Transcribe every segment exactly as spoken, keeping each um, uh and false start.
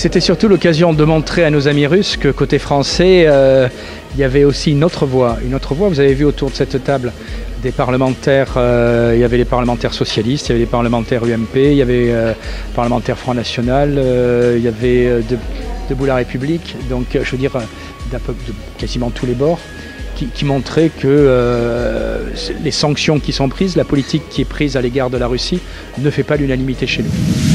C'était surtout l'occasion de montrer à nos amis russes que côté français, euh, il y avait aussi une autre voix. Une autre voix, vous avez vu autour de cette table des parlementaires, euh, il y avait les parlementaires socialistes, il y avait les parlementaires U M P, il y avait euh, les parlementaires Front National, euh, il y avait euh, de, Debout la République, donc je veux dire d'un peu de quasiment tous les bords, qui, qui montraient que euh, les sanctions qui sont prises, la politique qui est prise à l'égard de la Russie ne fait pas l'unanimité chez nous.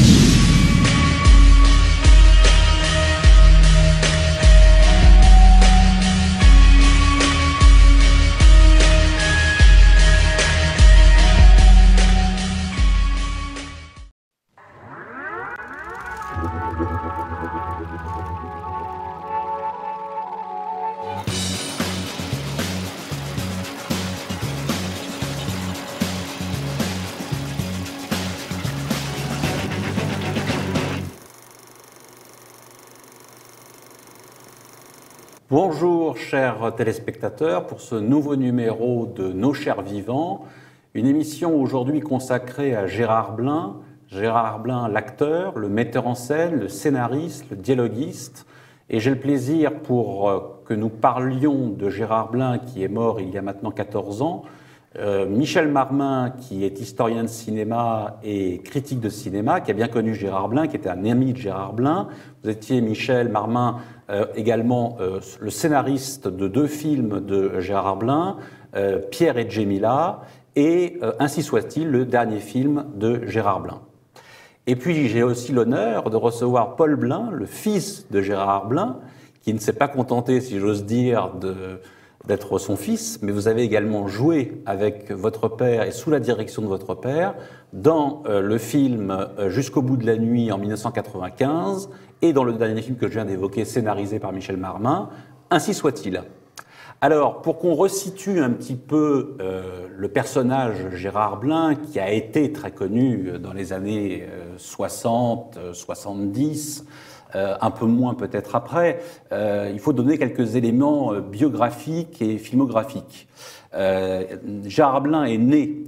Bonjour chers téléspectateurs pour ce nouveau numéro de Nos chers vivants, une émission aujourd'hui consacrée à Gérard Blin. Gérard Blin, l'acteur, le metteur en scène, le scénariste, le dialoguiste. Et j'ai le plaisir pour que nous parlions de Gérard Blin qui est mort il y a maintenant quatorze ans, euh, Michel Marmin qui est historien de cinéma et critique de cinéma, qui a bien connu Gérard Blin, qui était un ami de Gérard Blin. Vous étiez, Michel Marmin, euh, également euh, le scénariste de deux films de Gérard Blin, euh, Pierre et Djemila, et euh, Ainsi soit-il, le dernier film de Gérard Blin. Et puis j'ai aussi l'honneur de recevoir Paul Blin, le fils de Gérard Blin, qui ne s'est pas contenté, si j'ose dire, de, d'être son fils, mais vous avez également joué avec votre père et sous la direction de votre père dans euh, le film euh, Jusqu'au bout de la nuit en mille neuf cent quatre-vingt-quinze et dans le dernier film que je viens d'évoquer, scénarisé par Michel Marmin, Ainsi soit-il. Alors, pour qu'on resitue un petit peu euh, le personnage Gérard Blin, qui a été très connu dans les années euh, soixante, soixante-dix, euh, un peu moins peut-être après, euh, il faut donner quelques éléments euh, biographiques et filmographiques. Euh, Gérard Blin est né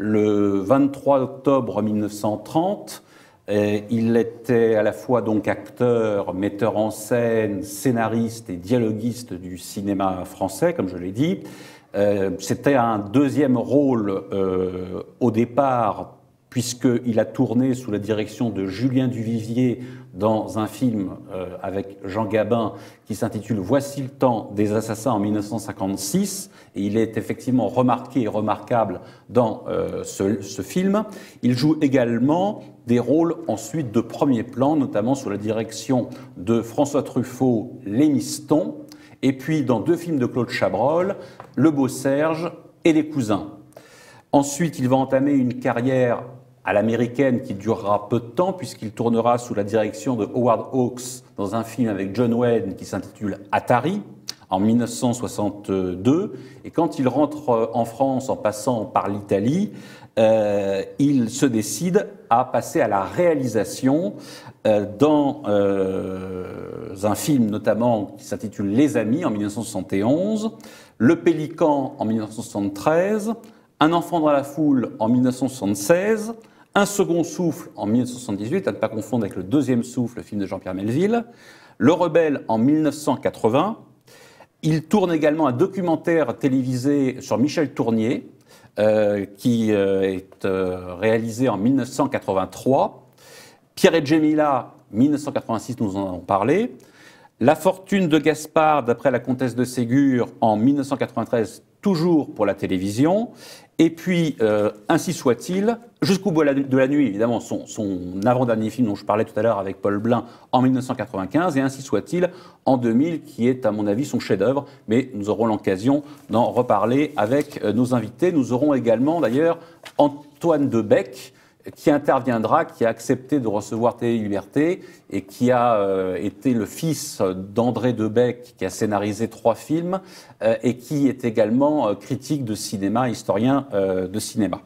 le vingt-trois octobre mille neuf cent trente. Et il était à la fois donc acteur, metteur en scène, scénariste et dialoguiste du cinéma français, comme je l'ai dit. Euh, c'était un deuxième rôle euh, au départ, puisqu'il a tourné sous la direction de Julien Duvivier dans un film euh, avec Jean Gabin qui s'intitule « Voici le temps des assassins » en mille neuf cent cinquante-six. Et il est effectivement remarqué et remarquable dans euh, ce, ce film. Il joue également des rôles ensuite de premier plan, notamment sous la direction de François Truffaut, Les Mistons, et puis dans deux films de Claude Chabrol, Le Beau Serge et Les Cousins. Ensuite, il va entamer une carrière à l'américaine qui durera peu de temps puisqu'il tournera sous la direction de Howard Hawks dans un film avec John Wayne qui s'intitule Atari en mille neuf cent soixante-deux. Et quand il rentre en France en passant par l'Italie, euh, il se décide à passer à la réalisation euh, dans euh, un film notamment qui s'intitule Les Amis en mille neuf cent soixante et onze, Le Pélican en mille neuf cent soixante-treize, Un enfant dans la foule en mille neuf cent soixante-seize, Un second souffle en mille neuf cent soixante-dix-huit, à ne pas confondre avec Le deuxième souffle, le film de Jean-Pierre Melville, Le Rebelle en mille neuf cent quatre-vingts. Il tourne également un documentaire télévisé sur Michel Tournier, euh, qui euh, est euh, réalisé en mille neuf cent quatre-vingt-trois. Pierre et Djemila, mille neuf cent quatre-vingt-six, nous en avons parlé. La fortune de Gaspard, d'après la comtesse de Ségur, en mille neuf cent quatre-vingt-treize, toujours pour la télévision. Et puis, euh, Ainsi soit-il, Jusqu'au bout de la nuit, évidemment, son, son avant-dernier film dont je parlais tout à l'heure avec Paul Blin en mille neuf cent quatre-vingt-quinze, et Ainsi soit-il en deux mille, qui est à mon avis son chef-d'œuvre, mais nous aurons l'occasion d'en reparler avec euh, nos invités. Nous aurons également d'ailleurs Antoine Debec, qui interviendra, qui a accepté de recevoir Télé Liberté et qui a euh, été le fils d'André Debec, qui a scénarisé trois films euh, et qui est également euh, critique de cinéma, historien euh, de cinéma.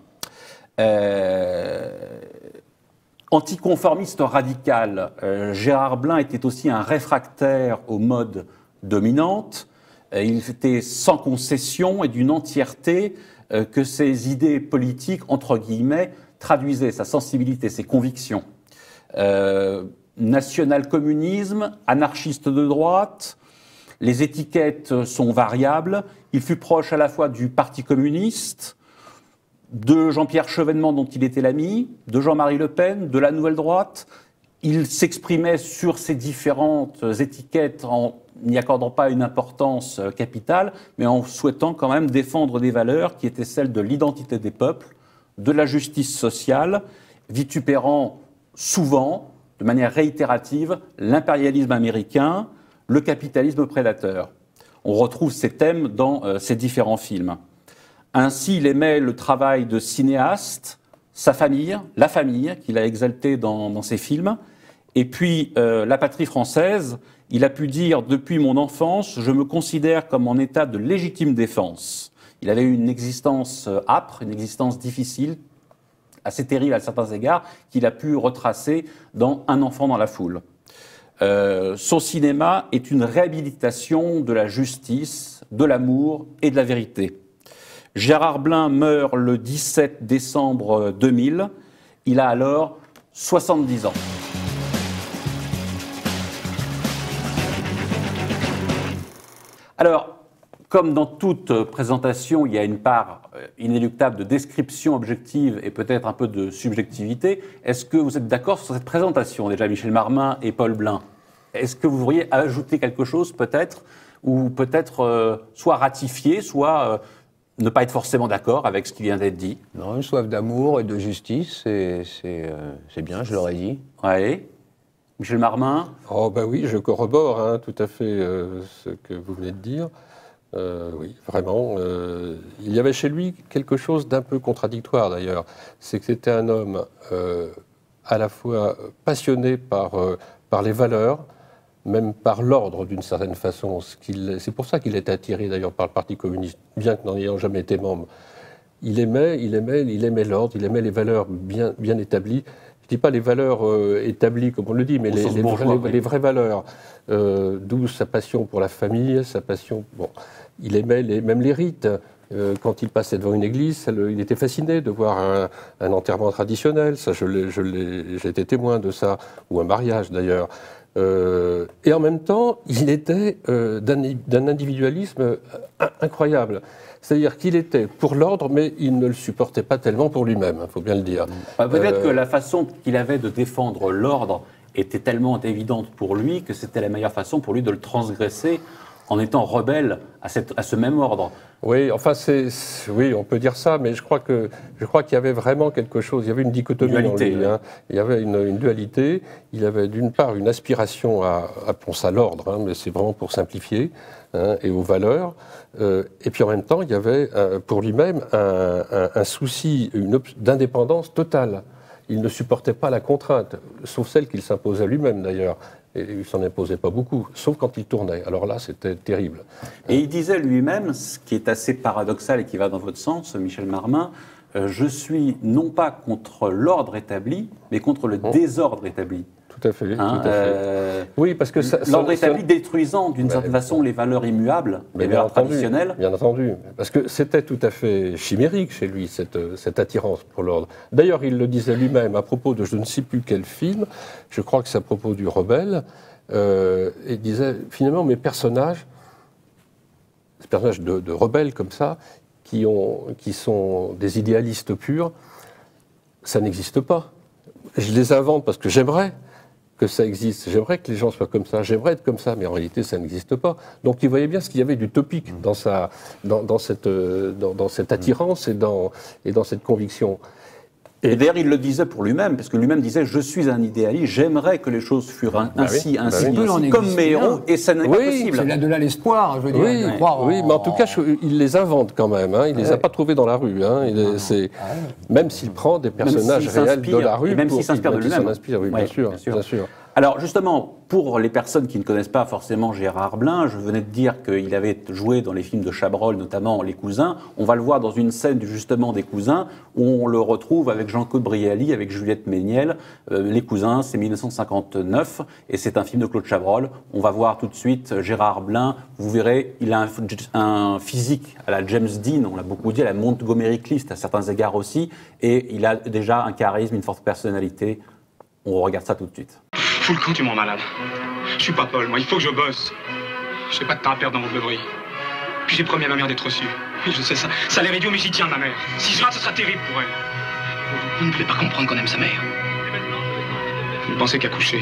Euh, anticonformiste radical, euh, Gérard Blin était aussi un réfractaire aux modes dominantes. Euh, il était sans concession et d'une entièreté euh, que ses idées politiques, entre guillemets, traduisait sa sensibilité, ses convictions. Euh, national-communisme, anarchiste de droite, les étiquettes sont variables. Il fut proche à la fois du Parti communiste, de Jean-Pierre Chevènement dont il était l'ami, de Jean-Marie Le Pen, de la Nouvelle Droite. Il s'exprimait sur ces différentes étiquettes en n'y accordant pas une importance capitale, mais en souhaitant quand même défendre des valeurs qui étaient celles de l'identité des peuples, de la justice sociale, vitupérant souvent, de manière réitérative, l'impérialisme américain, le capitalisme prédateur. On retrouve ces thèmes dans euh, ces différents films. Ainsi, il aimait le travail de cinéaste, sa famille, la famille, qu'il a exalté dans, dans ses films, et puis euh, la patrie française. Il a pu dire, depuis mon enfance, je me considère comme en état de légitime défense. Il avait eu une existence âpre, une existence difficile, assez terrible à certains égards, qu'il a pu retracer dans Un enfant dans la foule. Euh, son cinéma est une réhabilitation de la justice, de l'amour et de la vérité. Gérard Blin meurt le dix-sept décembre deux mille. Il a alors soixante-dix ans. Alors, comme dans toute présentation, il y a une part inéluctable de description objective et peut-être un peu de subjectivité. Est-ce que vous êtes d'accord sur cette présentation, déjà, Michel Marmin et Paul Blin? Est-ce que vous voudriez ajouter quelque chose, peut-être, ou peut-être euh, soit ratifier, soit euh, ne pas être forcément d'accord avec ce qui vient d'être dit? Non, une soif d'amour et de justice, c'est euh, bien, je l'aurais dit. Oui. Michel Marmin? Oh ben oui, je corrobore hein, tout à fait euh, ce que vous venez de dire. Euh, oui, vraiment. Euh, il y avait chez lui quelque chose d'un peu contradictoire d'ailleurs. C'est que c'était un homme euh, à la fois passionné par, euh, par les valeurs, même par l'ordre d'une certaine façon. C'est pour ça qu'il est attiré d'ailleurs par le Parti communiste, bien que n'en ayant jamais été membre. Il aimait, il aimait, il aimait l'ordre, il aimait les valeurs bien, bien établies. Je ne dis pas les valeurs euh, établies, comme on le dit, mais les, les, vrais, les, les vraies valeurs. Euh, D'où sa passion pour la famille, sa passion... Bon, il aimait les, même les rites. Euh, quand il passait devant une église, ça le, il était fasciné de voir un, un enterrement traditionnel. Ça, j'ai été témoin de ça, ou un mariage d'ailleurs. Euh, et en même temps, il était euh, d'un individualisme incroyable. C'est-à-dire qu'il était pour l'ordre, mais il ne le supportait pas tellement pour lui-même, il faut bien le dire. Bah, peut-être euh... que la façon qu'il avait de défendre l'ordre était tellement évidente pour lui que c'était la meilleure façon pour lui de le transgresser en étant rebelle à, cette, à ce même ordre. Oui, enfin, c'est, oui, on peut dire ça, mais je crois que je crois qu'il y avait vraiment quelque chose. Il y avait une dichotomie dualité, dans lui. Hein. Il y avait une, une dualité. Il avait d'une part une aspiration à, à, à l'ordre, hein, mais c'est vraiment pour simplifier, hein, et aux valeurs. Euh, et puis en même temps, il y avait euh, pour lui-même un, un, un souci d'indépendance totale. Il ne supportait pas la contrainte, sauf celle qu'il s'imposait lui-même d'ailleurs. Et il ne s'en imposait pas beaucoup, sauf quand il tournait. Alors là, c'était terrible. Et il disait lui-même, ce qui est assez paradoxal et qui va dans votre sens, Michel Marmin, euh, je suis non pas contre l'ordre établi, mais contre le oh. désordre établi. Tout à fait. Hein, tout à fait. Euh, oui, parce que l'ordre établi détruisant d'une certaine façon les valeurs immuables, les valeurs entendu, traditionnelles. Bien entendu, parce que c'était tout à fait chimérique chez lui cette, cette attirance pour l'ordre. D'ailleurs, il le disait lui-même à propos de je ne sais plus quel film. Je crois que c'est à propos du Rebelle. Euh, il disait finalement mes personnages, ces personnages de, de rebelles comme ça, qui ont, qui sont des idéalistes purs, ça n'existe pas. Je les invente parce que j'aimerais que ça existe. J'aimerais que les gens soient comme ça, j'aimerais être comme ça, mais en réalité, ça n'existe pas. Donc, il voyait bien ce qu'il y avait d'utopique dans, sa, dans, dans, cette, dans, dans cette attirance et dans, et dans cette conviction. Et, et d'ailleurs, il le disait pour lui-même, parce que lui-même disait « Je suis un idéaliste, j'aimerais que les choses fussent un, bah ainsi, oui, ainsi, bah oui. ainsi comme mes héros, et ça n'est oui, pas possible. » C'est là-delà l'espoir, je veux dire. Oui, croire oui en... mais en tout cas, je, il les invente quand même. Hein. Il ne les a pas trouvés dans la rue. Hein. Il est, c'est, ah, ouais. Même s'il prend des personnages réels de la rue, et même s'il s'inspire de lui-même. Oui, ouais, bien, sûr, bien sûr. Bien sûr. Alors justement, pour les personnes qui ne connaissent pas forcément Gérard Blin, je venais de dire qu'il avait joué dans les films de Chabrol, notamment Les Cousins. On va le voir dans une scène justement des Cousins, où on le retrouve avec Jean-Claude Brialy, avec Juliette Méniel. Euh, Les Cousins, c'est mille neuf cent cinquante-neuf, et c'est un film de Claude Chabrol. On va voir tout de suite Gérard Blin. Vous verrez, il a un, un physique à la James Dean, on l'a beaucoup dit, à la Montgomery Clift à certains égards aussi, et il a déjà un charisme, une forte personnalité. On regarde ça tout de suite. Fous le camp, tu m'en malade. Je suis pas Paul, moi, il faut que je bosse. J'ai pas de temps à perdre dans vos beuveries. Puis j'ai promis à ma mère d'être reçue. Oui, je sais ça. Ça l'air idiot, mais j'y tiens, ma mère. Si je rate, ce sera terrible pour elle. Vous, vous ne pouvez pas comprendre qu'on aime sa mère. Vous ne pensez qu'à coucher.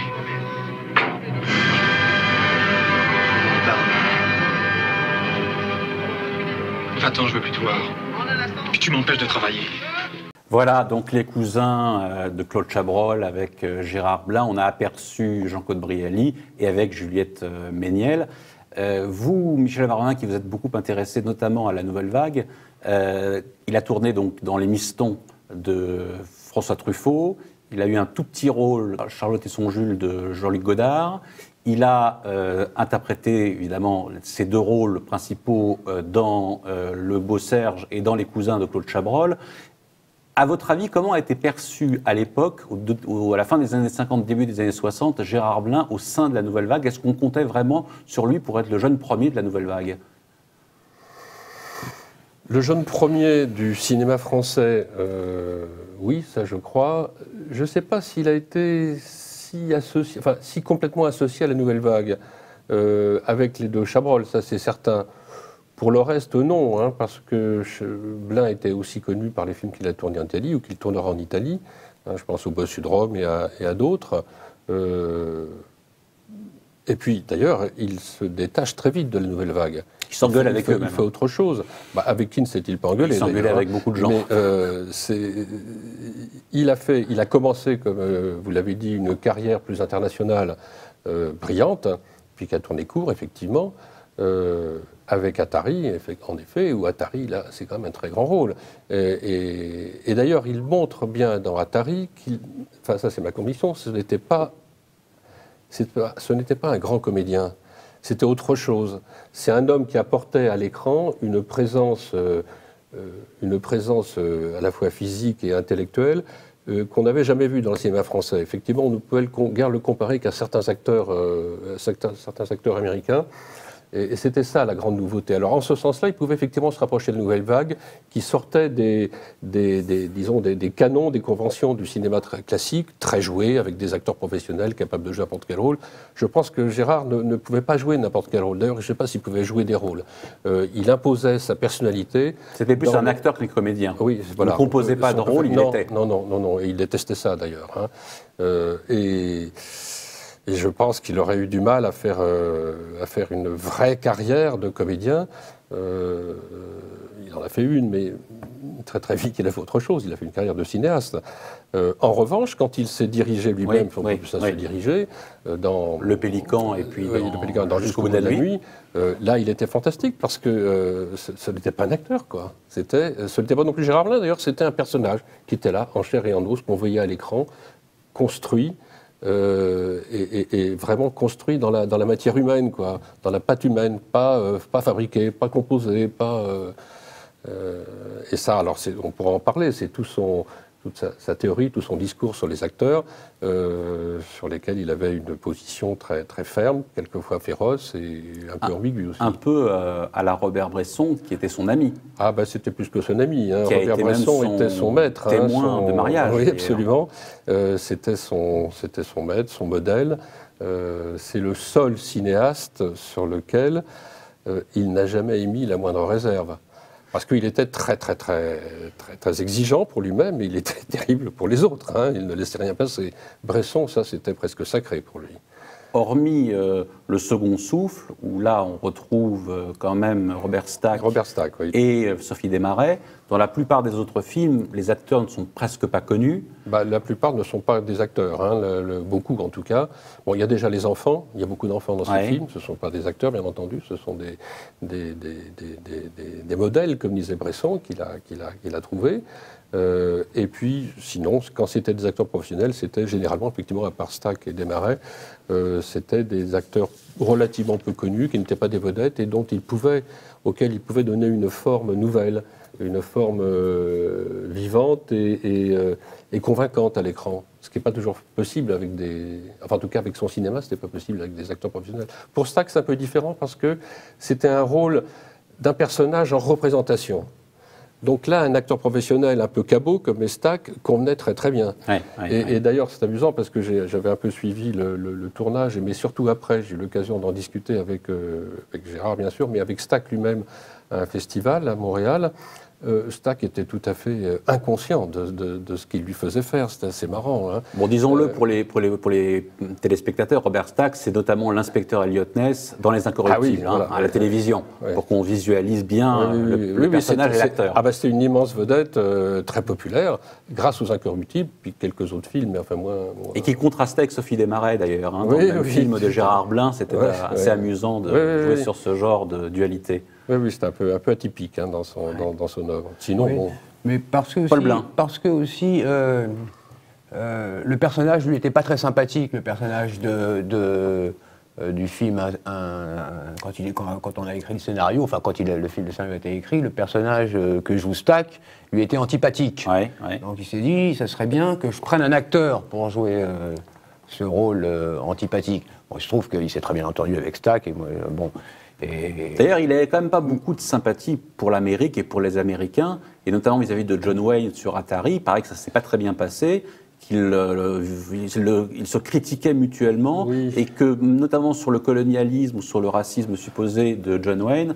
Va-t'en, je veux plus te voir. Puis tu m'empêches de travailler. Voilà, donc les cousins euh, de Claude Chabrol avec euh, Gérard Blain. On a aperçu Jean-Claude Brialy et avec Juliette euh, Méniel. Euh, vous, Michel Varnin, qui vous êtes beaucoup intéressé notamment à la Nouvelle Vague, euh, il a tourné donc dans Les Mistons de François Truffaut. Il a eu un tout petit rôle, Charlotte et son Jules, de Jean-Luc Godard. Il a euh, interprété, évidemment, ces deux rôles principaux euh, dans euh, Le Beau Serge et dans Les Cousins de Claude Chabrol. À votre avis, comment a été perçu à l'époque, au, à la fin des années cinquante, début des années soixante, Gérard Blain au sein de la Nouvelle Vague? Est-ce qu'on comptait vraiment sur lui pour être le jeune premier de la Nouvelle Vague? Le jeune premier du cinéma français, euh, oui, ça je crois. Je ne sais pas s'il a été si, associé, enfin, si complètement associé à la Nouvelle Vague, euh, avec les deux Chabrol, ça c'est certain. Pour le reste, non, hein, parce que Blain était aussi connu par les films qu'il a tournés en Italie ou qu'il tournera en Italie. Hein, je pense au Bossu de Rome et à, et à d'autres. Euh, et puis, d'ailleurs, il se détache très vite de la Nouvelle Vague. Il s'engueule avec il fait, eux, même. Il fait autre chose. Bah, avec qui ne s'est-il pas engueulé? Il s'engueulait avec beaucoup de gens. Mais, euh, il, a fait, il a commencé, comme euh, vous l'avez dit, une carrière plus internationale euh, brillante, puis qui a tourné court, effectivement. Euh, avec Atari, en effet, où Atari, là, c'est quand même un très grand rôle. Et, et, et d'ailleurs, il montre bien dans Atari qu'il... Enfin, ça, c'est ma conviction, ce n'était pas, pas, ce n'était pas un grand comédien. C'était autre chose. C'est un homme qui apportait à l'écran une présence, euh, une présence euh, à la fois physique et intellectuelle euh, qu'on n'avait jamais vue dans le cinéma français. Effectivement, on ne pouvait le, guère le comparer qu'à certains acteurs, euh, certains, certains acteurs américains. Et c'était ça la grande nouveauté. Alors en ce sens-là, il pouvait effectivement se rapprocher de la Nouvelle Vague qui sortait des, des, des, disons, des, des canons, des conventions du cinéma très classique, très joué, avec des acteurs professionnels capables de jouer n'importe quel rôle. Je pense que Gérard ne, ne pouvait pas jouer n'importe quel rôle. D'ailleurs, je ne sais pas s'il pouvait jouer des rôles. Euh, il imposait sa personnalité. C'était plus un le... acteur que comédien. Oui, voilà. Il ne composait pas de rôle, il non, était. Non, non, non, non. Et il détestait ça d'ailleurs. Hein. Euh, et... Et je pense qu'il aurait eu du mal à faire, euh, à faire une vraie carrière de comédien. Euh, il en a fait une, mais très très vite, il a fait autre chose. Il a fait une carrière de cinéaste. Euh, en revanche, quand il s'est dirigé lui-même, oui, oui, ça oui. se diriger, euh, dans... Le Pélican et puis euh, dans, le Pélican, dans Jusqu'au bout de la nuit, euh, là, il était fantastique parce que euh, ce, ce n'était pas un acteur, quoi. C'était, ce n'était pas non plus Gérard Blain, d'ailleurs, c'était un personnage qui était là, en chair et en os, qu'on voyait à l'écran, construit, Euh, et, et, et vraiment construit dans la, dans la matière humaine, quoi, dans la pâte humaine, pas, euh, pas fabriqué, pas composé, pas... Euh, euh, et ça, alors on pourra en parler, c'est tout son, toute sa, sa théorie, tout son discours sur les acteurs, euh, sur lesquels il avait une position très, très ferme, quelquefois féroce et un peu un, ambiguë aussi. Un peu euh, à la Robert Bresson, qui était son ami. Ah ben c'était plus que son ami. Hein. Robert été Bresson son était son maître. Témoin hein, son... de mariage. Oui, absolument. Euh, c'était son, c'était son maître, son modèle. Euh, c'est le seul cinéaste sur lequel euh, il n'a jamais émis la moindre réserve. Parce qu'il était très, très, très, très, très exigeant pour lui-même, et il était terrible pour les autres. Hein. Il ne laissait rien passer. Bresson, ça, c'était presque sacré pour lui. Hormis euh, Le Second Souffle, où là, on retrouve euh, quand même Robert Stack, Robert Stack oui. et euh, Sophie Desmarais, dans la plupart des autres films, les acteurs ne sont presque pas connus. Bah, la plupart ne sont pas des acteurs, hein, le, le, beaucoup en tout cas. Bon, il y a déjà les enfants, il y a beaucoup d'enfants dans ces ouais. films, ce ne sont pas des acteurs, bien entendu, ce sont des, des, des, des, des, des, des modèles, comme disait Bresson, qu'il a, qu'il a, qu'il a trouvé. Euh, et puis, sinon, quand c'était des acteurs professionnels, c'était généralement, effectivement, à part Stack et Desmarais, euh, c'était des acteurs relativement peu connus, qui n'étaient pas des vedettes, et dont ils pouvaient, auxquels ils pouvaient donner une forme nouvelle, une forme euh, vivante et, et, euh, et convaincante à l'écran. Ce qui n'est pas toujours possible avec des... Enfin, en tout cas, avec son cinéma, ce n'était pas possible avec des acteurs professionnels. Pour Stack, c'est un peu différent parce que c'était un rôle d'un personnage en représentation. Donc là, un acteur professionnel un peu cabot comme Estac convenait très très bien. Ouais, ouais, et ouais. et d'ailleurs, c'est amusant parce que j'avais un peu suivi le, le, le tournage, mais surtout après, j'ai eu l'occasion d'en discuter avec, euh, avec Gérard, bien sûr, mais avec Stac lui-même à un festival à Montréal. Euh, Stac était tout à fait euh, inconscient de, de, de ce qu'il lui faisait faire. C'était assez marrant. Hein. Bon, disons-le, Euh, pour, les, pour, les, pour les téléspectateurs, Robert Stack, c'est notamment l'inspecteur Elliot Ness dans Les Incorruptibles, Ah oui, voilà, hein, à ouais, la télévision, ouais. pour qu'on visualise bien Oui, oui, le, oui, le oui, personnage c'est- et c'est- l'acteur. Ah bah, c'était une immense vedette, euh, très populaire, grâce aux Incorruptibles, puis quelques autres films, mais enfin moins... moins- Et qui contrastait avec Sophie Desmarais, d'ailleurs. Hein, dans Oui, le même oui. film de Gérard Blin, c'était Ouais, assez ouais. amusant de Oui, oui, jouer oui. sur ce genre de dualité. Oui, oui, c'était un peu, un peu atypique hein, dans, son, dans, dans son œuvre. Sinon, Oui. bon... Mais parce que Paul aussi, Blin. parce que aussi euh, euh, le personnage, lui, n'était pas très sympathique, le personnage de, de, euh, du film. Un, un- quand, il est, quand, quand on a écrit le scénario, enfin, quand il, a- le film, le scénario a été écrit, le personnage euh, que joue Stack lui était antipathique. Ouais, ouais. Donc il s'est dit, ça serait bien que je prenne un acteur pour jouer euh, ce rôle euh, antipathique. Bon, il se trouve qu'il s'est très bien entendu avec Stack, et moi, euh, bon... Et... D'ailleurs, il n'avait quand même pas beaucoup de sympathie pour l'Amérique et pour les Américains, et notamment vis-à-vis de John Wayne sur Atari. Il paraît que ça ne s'est pas très bien passé, qu'ils euh, ils le- ils se critiquaient mutuellement, Oui. et que, notamment sur le colonialisme ou sur le racisme supposé de John Wayne,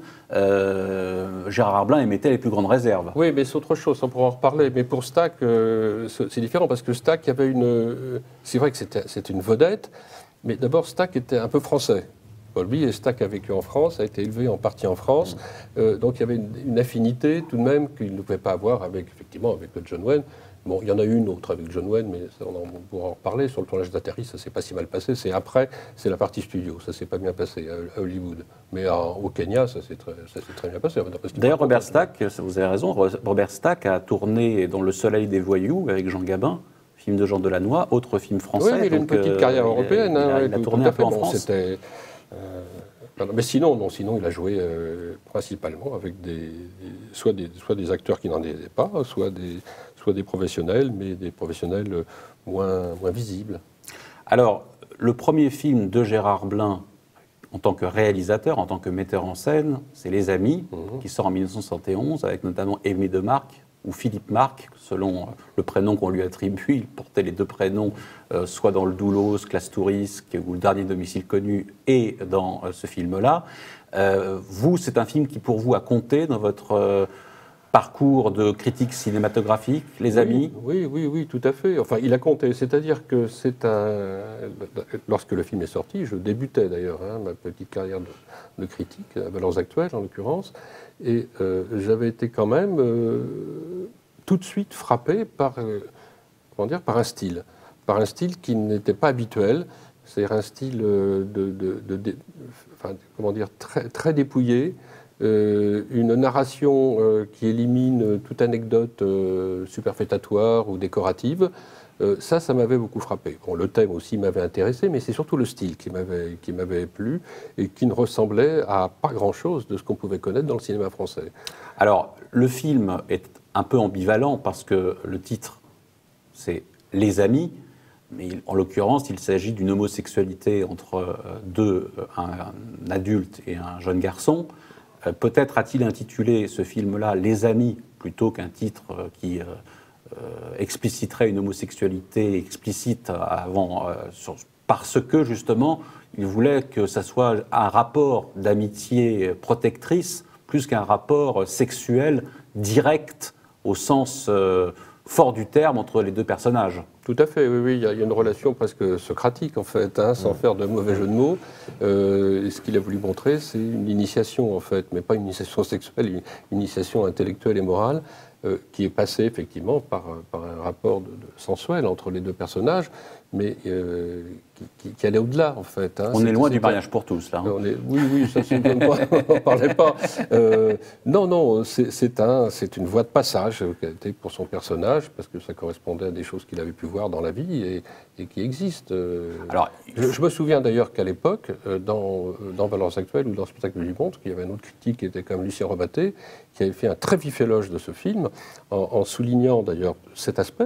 euh, Gérard Arblin émettait les plus grandes réserves. Oui, mais c'est autre chose, on pourra en reparler. Mais pour Stack, euh, c'est c'est différent, parce que Stack, il y avait une... euh, c'est vrai que c'était c'était une vedette, mais d'abord, Stack était un peu français. Paul Bly et Stack a vécu en France, a été élevé en partie en France, euh, donc il y avait une, une affinité tout de même qu'il ne pouvait pas avoir avec, effectivement, avec le John Wayne. Bon, il y en a eu une autre avec John Wayne, mais ça, on, en, on pourra en reparler. Sur le tournage d'Atari, ça s'est pas si mal passé. C'est après, c'est la partie studio, ça s'est pas bien passé à, à Hollywood. Mais en- au Kenya, ça s'est très, ça s'est très bien passé. d'après ce qu'il D'ailleurs, me Robert raconte. Stack, vous avez raison, Robert Stack a tourné dans Le Soleil des Voyous avec Jean Gabin, film de Jean Delannoy, autre film français. Oui, mais il a une donc, petite euh, carrière il a- européenne. Il a, hein, il a ouais, tout- tourné tout à un peu fait. en Bon, France. c'était, euh, pardon, mais sinon, non, sinon, il a joué euh, principalement avec des, des- soit, des, soit des acteurs qui n'en étaient pas, soit des, soit des professionnels, mais des professionnels euh, moins, moins visibles. Alors, le premier film de Gérard Blin, en tant que réalisateur, en tant que metteur en scène, c'est Les Amis, Mhm. qui sort en mille neuf cent soixante et onze, avec notamment Aimé de Marque, ou Philippe Marque, selon euh, le prénom qu'on lui attribue. Il portait les deux prénoms, euh, soit dans Le Doulos, Classe Touriste, ou Le Dernier Domicile Connu, et dans euh, ce film-là. Euh, vous, c'est un film qui, pour vous, a compté dans votre euh, parcours de critique cinématographique, Les Oui, Amis? Oui, oui, oui, tout à fait. Enfin, il a compté. C'est-à-dire que c'est un. Lorsque le film est sorti, je débutais d'ailleurs hein, ma petite carrière de, de critique, à Valeurs Actuelles en l'occurrence, et euh, j'avais été quand même euh, tout de suite frappé par, euh, comment dire, par un style, par un style qui n'était pas habituel. C'est-à-dire un style euh, de, de- de- de- enfin, comment dire, très, très dépouillé. Euh, une narration euh, qui élimine toute anecdote euh, superfétatoire ou décorative, euh, ça, ça m'avait beaucoup frappé. Bon, le thème aussi m'avait intéressé, mais c'est surtout le style qui m'avait qui m'avait plu et qui ne ressemblait à pas grand-chose de ce qu'on pouvait connaître dans le cinéma français. Alors, le film est un peu ambivalent parce que le titre, c'est Les Amis, mais il- en l'occurrence, il s'agit d'une homosexualité entre euh, deux, euh, un, un adulte et un jeune garçon. Euh, Peut-être a-t-il intitulé ce film-là Les Amis plutôt qu'un titre euh, qui euh, euh, expliciterait une homosexualité explicite avant, euh, sur- parce que justement, il voulait que ça soit un rapport d'amitié protectrice plus qu'un rapport sexuel direct au sens euh, fort du terme entre les deux personnages. Tout à fait, oui, oui. Il y a, il y a une relation presque socratique, en fait, hein, sans faire de mauvais jeu de mots. Euh, et ce qu'il a voulu montrer, c'est une initiation, en fait, mais pas une initiation sexuelle, une initiation intellectuelle et morale, euh, qui est passée, effectivement, par, par un rapport de, de sensuel entre les deux personnages, mais euh, qui, qui- qui allait au-delà, en fait. hein. On est C'est- loin c'est du un- mariage pour tous, là. hein. on est- oui, oui, ça, c'est même pas, on n'en parlait pas. Euh, non, non, c'est c'est un, c'est une voie de passage euh, qui a été pour son personnage, parce que ça correspondait à des choses qu'il avait pu voir dans la vie et, et qui existent. euh. Alors, Je, je me souviens d'ailleurs qu'à l'époque, euh, dans, euh, dans Valeurs Actuelles ou dans le spectacle du Monde, qu'il y avait un autre critique qui était comme Lucien Rebatté, qui avait fait un très vif éloge de ce film, en, en soulignant d'ailleurs cet aspect,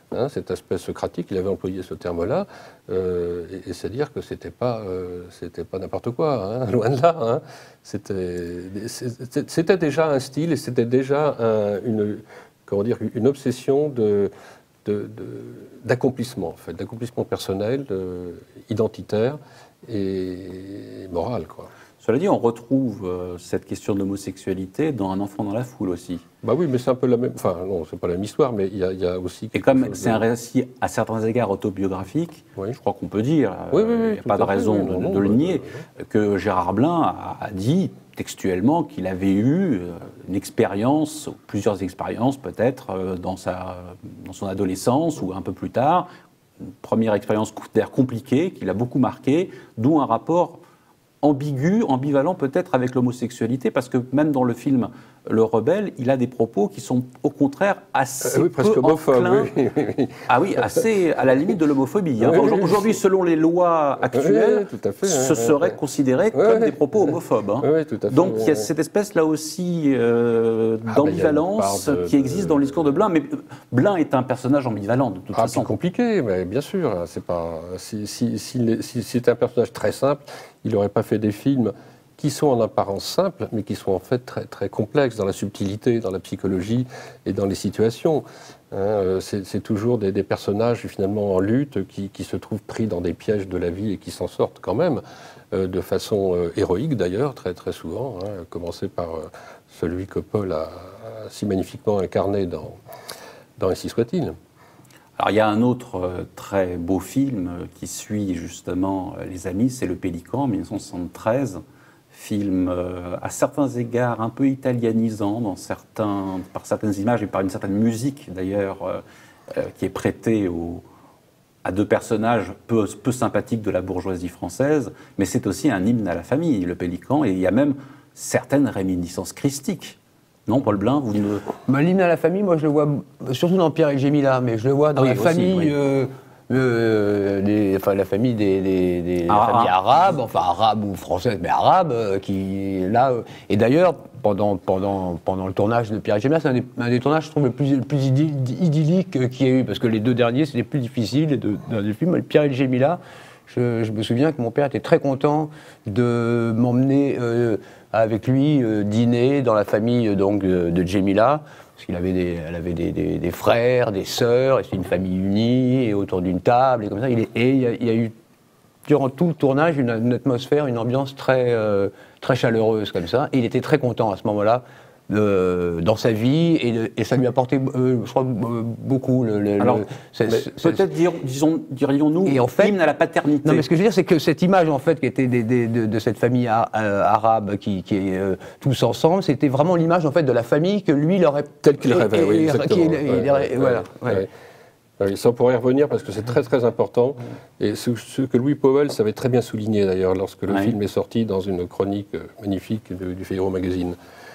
hein, cet aspect socratique, il avait employé ce terme-là, euh, et, et c'est dire que c'était pas, euh, c'était pas n'importe quoi, hein, loin de là. Hein. C'était, c'était déjà un style et c'était déjà un, une, comment dire, une obsession de, de, de, d'accomplissement, en fait, d'accomplissement personnel, de, identitaire et moral, quoi. Cela dit, on retrouve euh, cette question de l'homosexualité dans Un enfant dans la foule aussi. Bah oui, mais c'est un peu la même. Enfin, non, c'est pas la même histoire, mais il y, y a aussi. Et comme c'est de... un récit à certains égards autobiographique, oui. je crois qu'on peut dire, oui, oui, oui, il n'y a pas de raison fait, de, oui, non, de le non, nier, oui. que Gérard Blain a, a dit textuellement qu'il avait eu une expérience, plusieurs expériences peut-être, dans, sa, dans son adolescence ou un peu plus tard, une première expérience d'air compliquée qui l'a beaucoup marqué, d'où un rapport ambigu, ambivalent peut-être avec l'homosexualité, parce que même dans le film Le Rebelle, il a des propos qui sont au contraire assez euh, oui, presque peu enclins, oui, oui, oui. ah oui, assez à la limite de l'homophobie. Hein. Oui, Aujourd'hui, selon les lois actuelles, oui, tout à fait, ce oui, serait oui. considéré Oui, comme oui. des propos homophobes. Hein. Oui, tout à fait, Donc oui, il y a oui. cette espèce là aussi euh, Ah, d'ambivalence de, qui existe de... dans le discours de Blain. Mais Blain est un personnage ambivalent de toute ah, façon. C'est compliqué, mais bien sûr. C'est pas si, si, si, si c'était un personnage très simple, il n'aurait pas fait des films qui sont en apparence simples, mais qui sont en fait très, très complexes dans la subtilité, dans la psychologie et dans les situations. Hein, c'est toujours des, des personnages finalement en lutte qui, qui se trouvent pris dans des pièges de la vie et qui s'en sortent quand même, euh, de façon euh, héroïque d'ailleurs, très, très souvent, hein, à commencer par euh, celui que Paul a, a si magnifiquement incarné dans, dans Ainsi soit-il. Alors il y a un autre euh, très beau film euh, qui suit justement euh, Les Amis, c'est Le Pélican, en mille neuf cent soixante-treize. Film euh, à certains égards un peu italianisant dans certains, par certaines images et par une certaine musique d'ailleurs euh, euh, qui est prêtée au, à deux personnages peu, peu sympathiques de la bourgeoisie française, mais c'est aussi un hymne à la famille, Le Pélican, et il y a même certaines réminiscences christiques. Non, Paul Blain, vous ne... Bah, l'hymne à la famille, moi je le vois surtout dans Pierre et Gémila, mais je le vois dans ah oui, la aussi, famille... oui. euh, Euh, les, enfin, la famille des, des, des ah, la famille arabe, enfin arabe ou française, mais arabe, euh, qui là. Euh, et d'ailleurs, pendant, pendant, pendant le tournage de Pierre et Gémila, c'est un, un des tournages, je trouve, le plus, le plus idyllique qu'il y a eu, parce que les deux derniers, c'était plus difficile, les deux derniers films. Pierre et Gémila, je, je me souviens que mon père était très content de m'emmener euh, avec lui euh, dîner dans la famille donc, de, de Gémila. Parce qu'elle avait, des, elle avait des, des, des frères, des sœurs, et c'était une famille unie, et autour d'une table, et comme ça. Il est, et il y, a, il y a eu, durant tout le tournage, une, une atmosphère, une ambiance très, euh, très chaleureuse, comme ça. Et il était très content à ce moment-là, euh, dans sa vie, et, et ça lui apportait, euh, je crois, beaucoup. Le, le, Alors, peut-être dire, disons, dirions-nous, en fait, hymne à la paternité. Non, mais ce que je veux dire, c'est que cette image, en fait, qui était des, des, de, de cette famille a, euh, arabe qui, qui est euh, tous ensemble, c'était vraiment l'image, en fait, de la famille que lui, il aurait... Tel qu'il rêvait, oui, exactement. Il, il, il, ouais, voilà, ouais. Ouais. Oui, ça, on pourrait y revenir parce que c'est très très important. Et ce, ce que Louis Pauwels avait très bien souligné d'ailleurs lorsque le ouais. film est sorti dans une chronique magnifique de, du Figaro Magazine.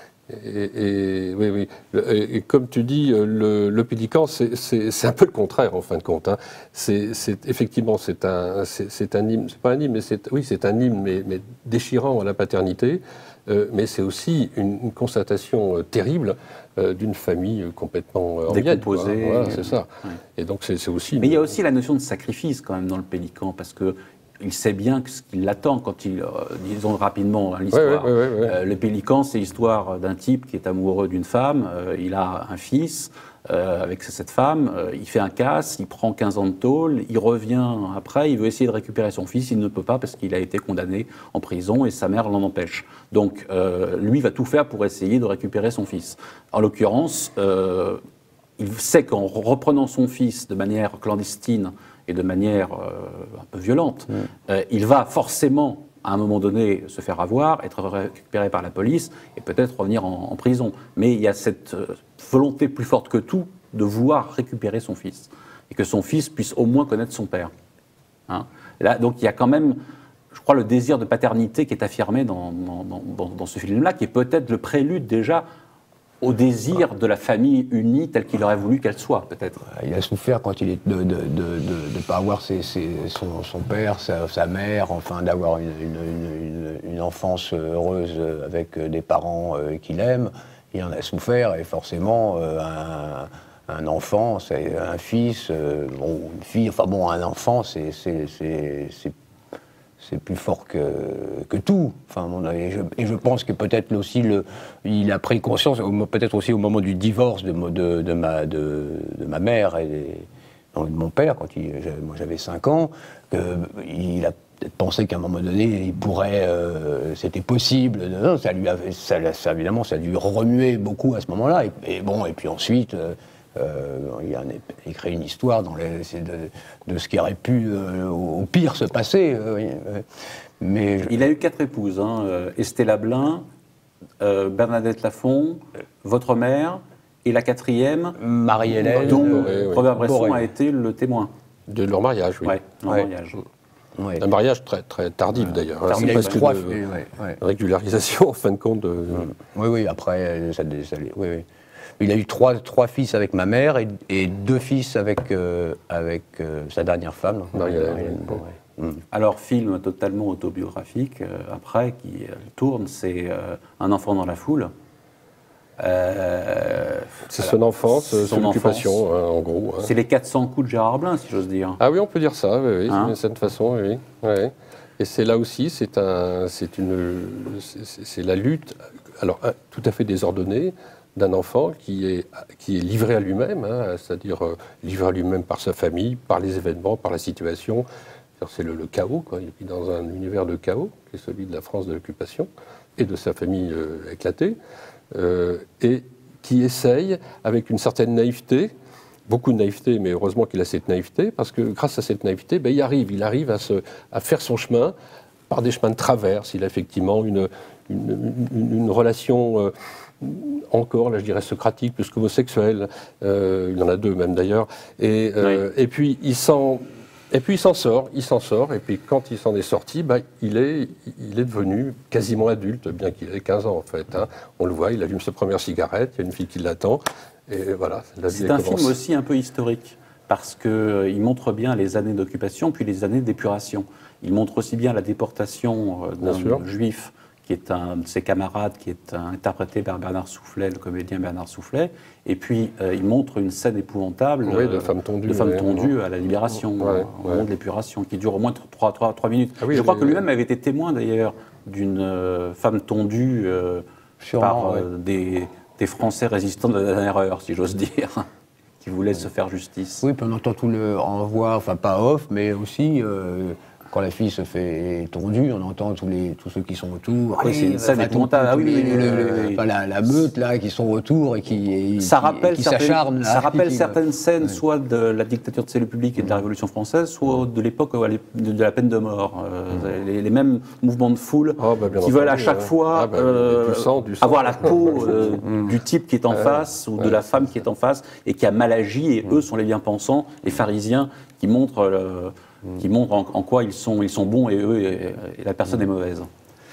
Et, et, oui, oui. Et, et comme tu dis, le, le Pélican, c'est un peu le contraire en fin de compte. Hein. C'est effectivement c'est un, c'est un hymne, c'est pas un hymne, mais c'est oui, c'est un hymne, mais, mais déchirant à la paternité. Euh, mais c'est aussi une, une constatation euh, terrible euh, d'une famille complètement euh, décomposée. Voilà, c'est ça. Ouais. Et donc c'est aussi. Mais une... il y a aussi la notion de sacrifice quand même dans le Pélican, parce que il sait bien ce qu'il l'attend quand il, euh, disons rapidement l'histoire. Ouais, ouais, ouais, ouais. euh, le Pélican, c'est l'histoire d'un type qui est amoureux d'une femme, euh, il a un fils euh, avec cette femme, euh, il fait un casse, il prend quinze ans de tôle, il revient après, il veut essayer de récupérer son fils, il ne peut pas parce qu'il a été condamné en prison et sa mère l'en empêche. Donc euh, lui va tout faire pour essayer de récupérer son fils. En l'occurrence, euh, il sait qu'en reprenant son fils de manière clandestine et de manière euh, un peu violente, mmh. euh, il va forcément, à un moment donné, se faire avoir, être récupéré par la police et peut-être revenir en, en prison. Mais il y a cette euh, volonté plus forte que tout de vouloir récupérer son fils et que son fils puisse au moins connaître son père. Hein. Là, donc il y a quand même, je crois, le désir de paternité qui est affirmé dans, dans, dans, dans ce film-là, qui est peut-être le prélude déjà au désir de la famille unie telle qu'il aurait voulu qu'elle soit, peut-être. Il a souffert quand il est de ne de, de, de, de pas avoir ses, ses, son, son père, sa, sa mère, enfin d'avoir une, une, une, une enfance heureuse avec des parents qu'il aime. Il en a souffert et forcément, euh, un, un enfant, c'est un fils, euh, bon, une fille, enfin bon, un enfant, c'est c'est plus fort que, que tout. Enfin, bon, et, je, et je pense que peut-être aussi, le, il a pris conscience, peut-être aussi au moment du divorce de, de, de, ma, de, de ma mère et de mon père, quand il, moi j'avais cinq ans, qu'il a peut-être pensé qu'à un moment donné, il pourrait, euh, c'était possible. Non, ça lui a, ça, ça, évidemment, ça lui remuait beaucoup à ce moment-là. Et, et bon, et puis ensuite... Euh, Euh, il a écrit une histoire dans les, de, de ce qui aurait pu euh, au pire se passer. Euh, mais je... Il a eu quatre épouses, hein, euh, Estella Blin, euh, Bernadette Lafont, votre mère, et la quatrième, Marie-Hélène, dont Boré, oui. Robert Bresson Boré. a été le témoin. De leur mariage, oui. Ouais, leur Ouais. mariage. Ouais. Un mariage très, très tardif Ouais. d'ailleurs. Alors, C'est il a eu presque trois de filles, ouais, ouais. régularisation en fin de compte. De... Oui, oui, après, ça, ça, oui, oui. Il a eu trois, trois fils avec ma mère et, et deux fils avec, euh, avec euh, sa dernière femme, Marie-Hélène. Ouais. Mm. Alors, film totalement autobiographique, euh, après, qui euh, tourne, c'est euh, Un enfant dans la foule. Euh, C'est voilà. son enfance, Son son occupation, enfance. hein, en gros. hein. C'est les quatre cents coups de Gérard Blin, si j'ose dire. Ah oui, on peut dire ça, oui, oui, Hein d'une certaine façon, oui. oui. Et c'est là aussi, c'est un, c'est une, c'est c'est la lutte, alors un, tout à fait désordonnée, d'un enfant qui est, qui est livré à lui-même, hein, c'est-à-dire euh, livré à lui-même par sa famille, par les événements, par la situation. C'est le, le chaos, quoi. Il vit dans un univers de chaos, qui est celui de la France de l'occupation, et de sa famille euh, éclatée, euh, et qui essaye, avec une certaine naïveté, beaucoup de naïveté, mais heureusement qu'il a cette naïveté, parce que grâce à cette naïveté, ben, il arrive, il arrive à, se, à faire son chemin par des chemins de traverse. Il a effectivement une, une, une, une relation euh, encore, là je dirais socratique, plus qu'homosexuelle. Euh, il y en a deux même d'ailleurs. Et, euh, Oui. et puis il s'en... Et puis il s'en sort, il s'en sort, et puis quand il s'en est sorti, bah, il, est, il est devenu quasiment adulte, bien qu'il ait quinze ans en fait. Hein. On le voit, il allume sa première cigarette, il y a une fille qui l'attend, et voilà, la vie C'est un commence. film aussi un peu historique, parce qu'il euh, montre bien les années d'occupation, puis les années d'épuration. Il montre aussi bien la déportation euh, Bien sûr. d'un juif, qui est un de ses camarades, qui est un, interprété par Bernard Soufflet, le comédien Bernard Soufflet, et puis euh, il montre une scène épouvantable Oui, de euh, femmes tondues, de femmes ouais. tondues à la Libération, Ouais, euh, ouais. au moment de l'épuration, qui dure au moins trois minutes. Ah oui, Je crois les- que lui-même avait été témoin d'ailleurs d'une euh, femme tondue euh, Sûrement, par euh, ouais. des, des Français résistants de la dernière heure, si j'ose dire, qui voulaient se faire justice. Oui, puis on entend tout le, en voix, enfin pas off, mais aussi euh, quand la fille se fait tondue, on entend tous, les, tous ceux qui sont autour. Oui, c'est une scène enfin, tout- épouvantable. Ah tous oui, les- oui, oui, le- oui, le- oui. enfin, la, la meute là qui sont autour et qui, et Ça qui- rappelle, qui certaines, s'acharnent. là, ça rappelle qui- certaines scènes, soit de la dictature de Salut Public et de la Révolution française, soit de l'époque où elle est- de, de la peine de mort. Euh, les, les mêmes mouvements de foule Oh, bah, bien qui veulent à entendu, chaque ouais. fois Ah, bah, euh, du sang, du sang. avoir la peau euh, du type qui est en Ouais, face ou de ouais, la femme qui est en face et qui a mal agi. Et eux sont les bien-pensants, les pharisiens, qui montrent, le- qui montrent en, en quoi ils sont, ils sont bons et eux, et, et la personne est mauvaise.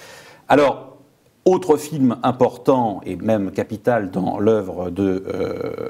Alors, autre film important et même capital dans l'œuvre de, euh,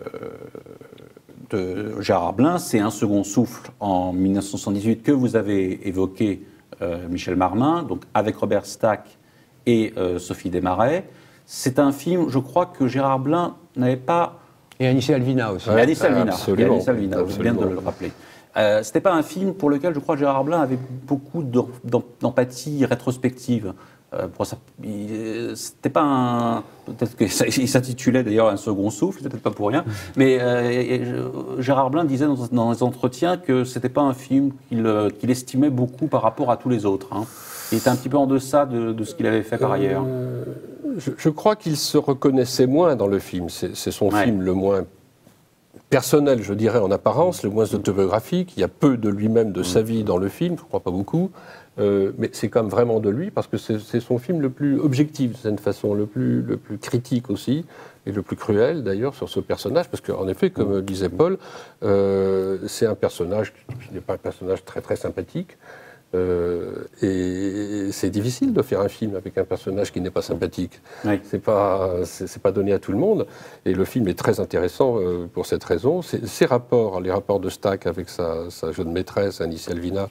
de Gérard Blin, c'est Un second souffle en mille neuf cent soixante-dix-huit que vous avez évoqué, euh, Michel Marmin, donc avec Robert Stack et euh, Sophie Desmarais. C'est un film, je crois que Gérard Blin n'avait pas... Et Anissé Alvina aussi. Il y a Alice Salvina, absolument, il y a Alice Salvina, vous bien de absolument. le rappeler. Euh, C'était pas un film pour lequel je crois que Gérard Blin avait beaucoup d'em- d'em- d'empathie rétrospective. Euh, pour ça, il- c'était pas un. Peut-être qu'il s'intitulait d'ailleurs Un second souffle, c'est peut-être pas pour rien. Mais euh, et- et je- Gérard Blin disait dans, dans les entretiens que c'était pas un film qu'il euh, qu'il estimait beaucoup par rapport à tous les autres. Hein. Il était un petit peu en deçà de, de ce qu'il avait fait par ailleurs. Euh, je, je crois qu'il se reconnaissait moins dans le film. C'est c'est son Ouais. film le moins personnel, je dirais, en apparence, le moins autobiographique. Il y a peu de lui-même, de sa vie dans le film, je ne crois pas beaucoup. Euh, mais c'est quand même vraiment de lui, parce que c'est c'est son film le plus objectif, d'une certaine façon, le plus, le plus critique aussi, et le plus cruel d'ailleurs sur ce personnage, parce qu'en effet, comme disait Paul, euh, c'est un personnage qui n'est pas un personnage très très sympathique. Euh, et c'est difficile de faire un film avec un personnage qui n'est pas sympathique. Oui. C'est pas, c'est c'est pas donné à tout le monde. Et le film est très intéressant euh, pour cette raison. C'est- Ses rapports, les rapports de Stack avec sa, sa jeune maîtresse, Anissé Alvina,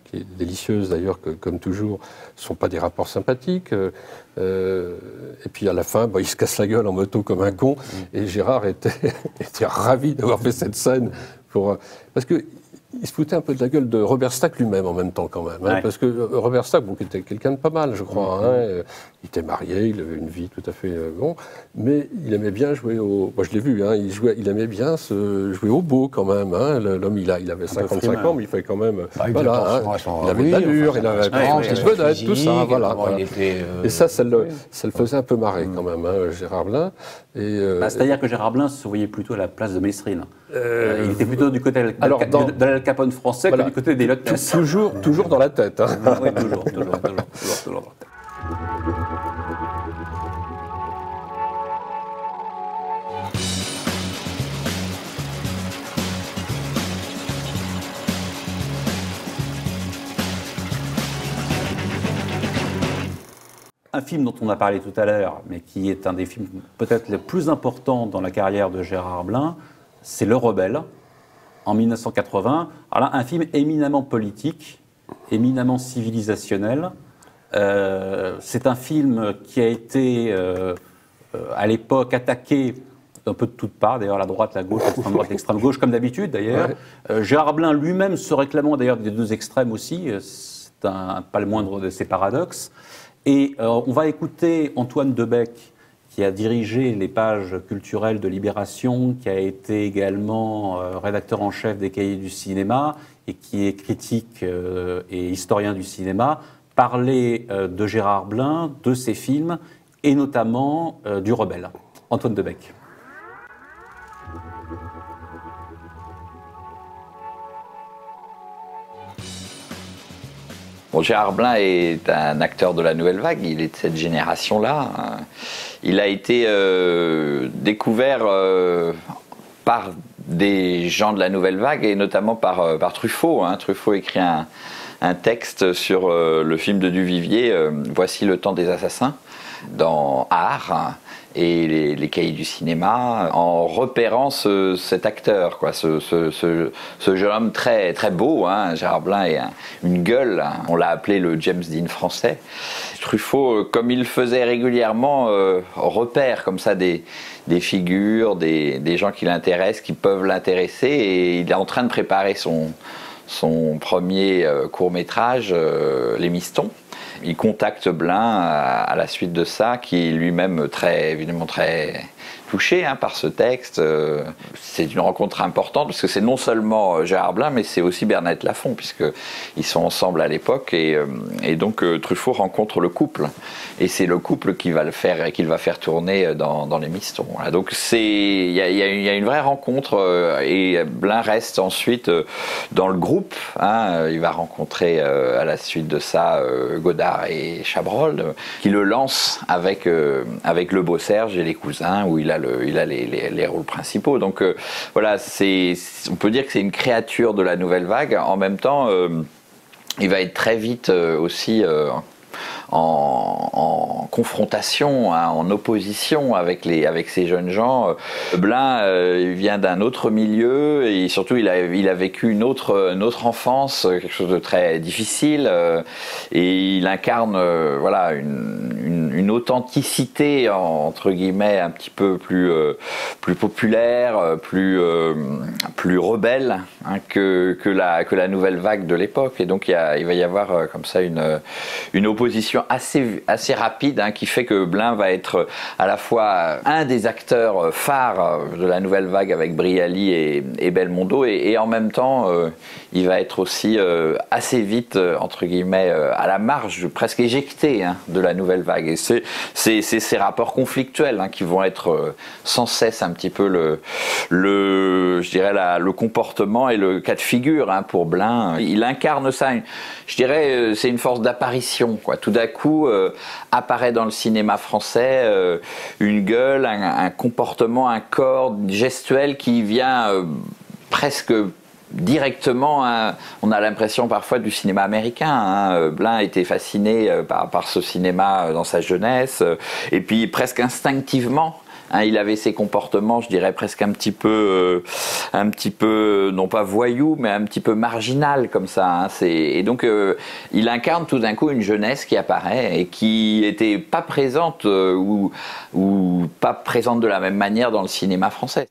qui est délicieuse d'ailleurs, que comme toujours, ne sont pas des rapports sympathiques. Euh, et puis à la fin, bah, il se casse la gueule en moto comme un con. Mmh. Et Gérard était, était ravi d'avoir fait cette scène. Pour, parce que il se foutait un peu de la gueule de Robert Stack lui-même en même temps quand même. Hein, ouais. Parce que Robert Stack, bon, qui était quelqu'un de pas mal, je crois. Mmh. Hein, il était marié, il avait une vie tout à fait euh, bon. Mais il aimait bien jouer au... Moi, je l'ai vu, hein, il, jouait, il aimait bien se jouer au beau quand même. Hein, l'homme, il, a, il avait cinquante-cinq ans, mais il fait quand même... Bah, voilà, hein, il avait de l'allure, enfin, il avait une vedette, tout ça. Voilà, voilà. Était, euh... Et ça, ça le, oui. ça le faisait un peu marrer mmh. quand même, hein, Gérard Blin. Euh, bah, C'est-à-dire que Gérard Blin se voyait plutôt à la place de Mesrine. Euh, il était plutôt du côté de, alors, dans, de, de l'Al Capone français voilà, que du côté des Loch Ness. Toujours, toujours dans la tête. Hein. Oui, toujours, toujours, toujours, toujours, toujours dans la tête. Un film dont on a parlé tout à l'heure, mais qui est un des films peut-être les plus importants dans la carrière de Gérard Blin, c'est Le Rebelle, en mille neuf cent quatre-vingts. Alors là, un film éminemment politique, éminemment civilisationnel. Euh, c'est un film qui a été, euh, à l'époque, attaqué d'un peu de toutes parts, d'ailleurs la droite, la gauche, l'extrême droite, l'extrême gauche, comme d'habitude d'ailleurs. Ouais. Euh, Gérard Blin lui-même se réclamant d'ailleurs des deux extrêmes aussi, c'est un, pas le moindre de ses paradoxes. Et euh, on va écouter Antoine Debec, qui a dirigé les pages culturelles de Libération, qui a été également euh, rédacteur en chef des Cahiers du cinéma et qui est critique euh, et historien du cinéma, parler euh, de Gérard Blin, de ses films et notamment euh, du Rebelle. Antoine Debec. Bon, Gérard Blin est un acteur de la nouvelle vague, il est de cette génération-là. Il a été euh, découvert euh, par des gens de la nouvelle vague et notamment par, euh, par Truffaut. Hein. Truffaut écrit un, un texte sur euh, le film de Duvivier, euh, Voici le temps des assassins, dans Art et les, les Cahiers du cinéma, en repérant ce, cet acteur, quoi, ce, ce, ce, ce jeune homme très, très beau. Hein, Gérard Blin est un, une gueule, hein, on l'a appelé le James Dean français. Truffaut, comme il faisait régulièrement, euh, repère comme ça des, des figures, des, des gens qui l'intéressent, qui peuvent l'intéresser, et il est en train de préparer son, son premier euh, court-métrage, euh, Les Mistons. Il contacte Blin à, à la suite de ça, qui est lui-même très, évidemment très touché hein, par ce texte. C'est une rencontre importante parce que c'est non seulement Gérard Blin, mais c'est aussi Bernadette Lafont, puisqu'ils sont ensemble à l'époque. Et, et donc Truffaut rencontre le couple. Et c'est le couple qui va le faire, qu'il va faire tourner dans, dans Les Mistons. Voilà. Donc il y, y, y a une vraie rencontre. Et Blin reste ensuite dans le groupe. Hein. Il va rencontrer à la suite de ça Godard et Chabrol, qui le lancent avec, avec Le Beau Serge et Les Cousins, où il a Le, il a les, les, les rôles principaux. Donc euh, voilà, c'est, on peut dire que c'est une créature de la nouvelle vague. En même temps, euh, il va être très vite euh, aussi euh, en, en confrontation, hein, en opposition avec, les, avec ces jeunes gens. Blin euh, il vient d'un autre milieu et surtout il a, il a vécu une autre, une autre enfance, quelque chose de très difficile, euh, et il incarne euh, voilà, une, une, une authenticité entre guillemets un petit peu plus, euh, plus populaire, plus, euh, plus rebelle hein, que, que, la, que la nouvelle vague de l'époque. Et donc il, y a, il va y avoir euh, comme ça une, une opposition assez, assez rapide hein, qui fait que Blin va être à la fois un des acteurs phares de la nouvelle vague avec Brialy et, et Belmondo et, et en même temps euh, il va être aussi euh, assez vite euh, entre guillemets euh, à la marge, presque éjecté hein, de la nouvelle vague. Et c'est, c'est, c'est ces rapports conflictuels hein, qui vont être euh, sans cesse un petit peu le, le je dirais la, le comportement et le cas de figure hein, pour Blin. Il incarne ça, je dirais c'est une force d'apparition quoi. Tout d'un coup euh, apparaît dans le cinéma français euh, une gueule, un, un comportement, un corps gestuel qui vient euh, presque directement, hein, on a l'impression parfois du cinéma américain. Hein. Blin était fasciné euh, par, par ce cinéma dans sa jeunesse, euh, et puis presque instinctivement, Hein, il avait ses comportements, je dirais presque un petit peu, euh, un petit peu, non pas voyou, mais un petit peu marginal comme ça. Hein. Et donc, euh, il incarne tout d'un coup une jeunesse qui apparaît et qui était pas présente euh, ou, ou pas présente de la même manière dans le cinéma français.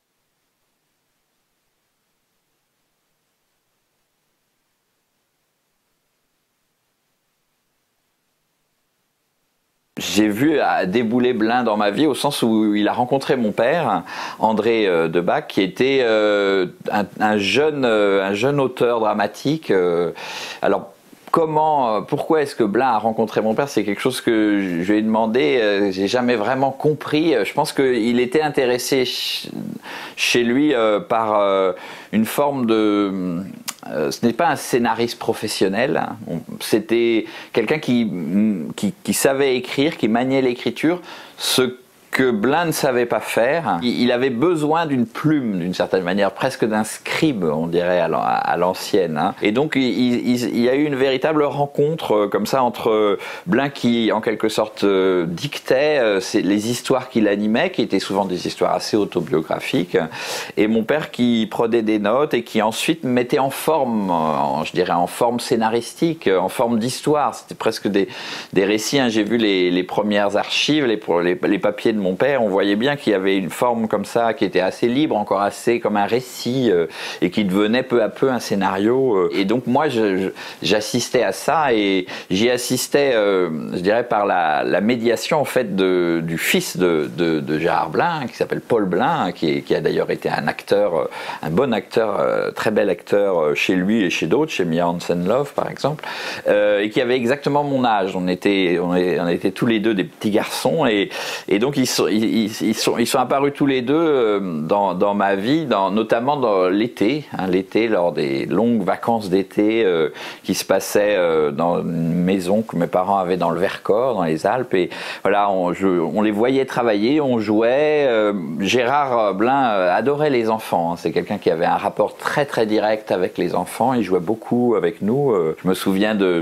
J'ai vu débouler Blin dans ma vie au sens où il a rencontré mon père, André Debac, qui était euh, un, un, jeune, un jeune auteur dramatique. Euh, alors, comment, pourquoi est-ce que Blin a rencontré mon père? C'est quelque chose que je lui ai demandé, euh, j'ai jamais vraiment compris. Je pense qu'il était intéressé ch chez lui euh, par euh, une forme de... Euh, ce n'est pas un scénariste professionnel, hein. C'était quelqu'un qui, qui, qui savait écrire, qui maniait l'écriture, ce que Blin ne savait pas faire. Il avait besoin d'une plume, d'une certaine manière, presque d'un scribe, on dirait, à l'ancienne. Hein. Et donc, il, il, il y a eu une véritable rencontre comme ça entre Blin qui, en quelque sorte, dictait les histoires qu'il animait, qui étaient souvent des histoires assez autobiographiques, et mon père qui prenait des notes et qui ensuite mettait en forme, en, je dirais, en forme scénaristique, en forme d'histoire. C'était presque des, des récits. Hein. J'ai vu les, les premières archives, les, les, les papiers de mon père, on voyait bien qu'il y avait une forme comme ça qui était assez libre, encore assez comme un récit euh, et qui devenait peu à peu un scénario. Euh. Et donc moi j'assistais à ça et j'y assistais, euh, je dirais, par la, la médiation en fait de, du fils de, de, de Gérard Blin, qui s'appelle Paul Blin, qui, est, qui a d'ailleurs été un acteur, un bon acteur, euh, très bel acteur chez lui et chez d'autres, chez Mia Hansen-Løve par exemple, euh, et qui avait exactement mon âge. On était, on, est, on était tous les deux des petits garçons et, et donc ils Ils, ils, sont, ils sont apparus tous les deux dans, dans ma vie, dans, notamment dans l'été, hein, l'été lors des longues vacances d'été euh, qui se passaient euh, dans une maison que mes parents avaient dans le Vercors, dans les Alpes. Et voilà, on, je, on les voyait travailler, on jouait. Euh, Gérard Blin adorait les enfants. Hein, c'est quelqu'un qui avait un rapport très très direct avec les enfants. Il jouait beaucoup avec nous. Euh, je me souviens de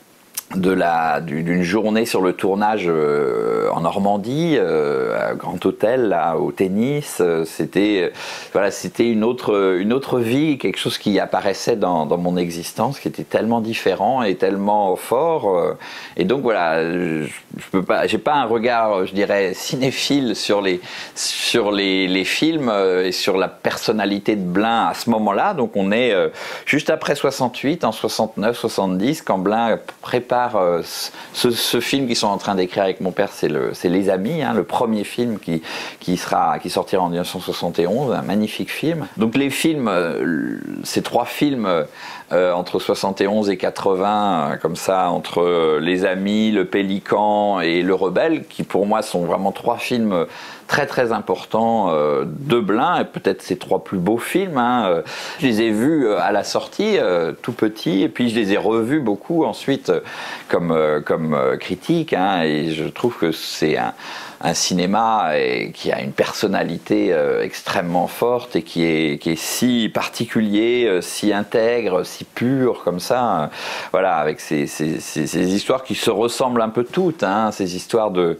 de la d'une journée sur le tournage euh, en Normandie, euh, à Grand Hôtel, là, au tennis. Euh, c'était voilà, c'était une autre une autre vie, quelque chose qui apparaissait dans, dans mon existence, qui était tellement différent et tellement fort. Euh, et donc voilà, je, je peux pas, j'ai pas un regard, je dirais, cinéphile sur les sur les, les films euh, et sur la personnalité de Blin à ce moment-là. Donc on est euh, juste après soixante-huit, en soixante-neuf soixante-dix, quand Blin prépare Ce, ce film qu'ils sont en train d'écrire avec mon père, c'est le, c'est Les Amis, hein, le premier film qui, qui, sera, qui sortira en mille neuf cent soixante et onze, un magnifique film. Donc les films, euh, ces trois films euh, entre soixante et onze et quatre-vingts, euh, comme ça, entre euh, Les Amis, Le Pélican et Le Rebelle, qui pour moi sont vraiment trois films très très importants euh, de Blin, et peut-être ses trois plus beaux films. Hein. Je les ai vus à la sortie, euh, tout petit, et puis je les ai revus beaucoup ensuite euh, comme, euh, comme euh, critique, hein, et je trouve que c'est un, un cinéma et, qui a une personnalité euh, extrêmement forte et qui est, qui est si particulier, euh, si intègre, si pur comme ça. Euh, voilà, avec ces, ces, ces, ces histoires qui se ressemblent un peu toutes, hein, ces histoires de,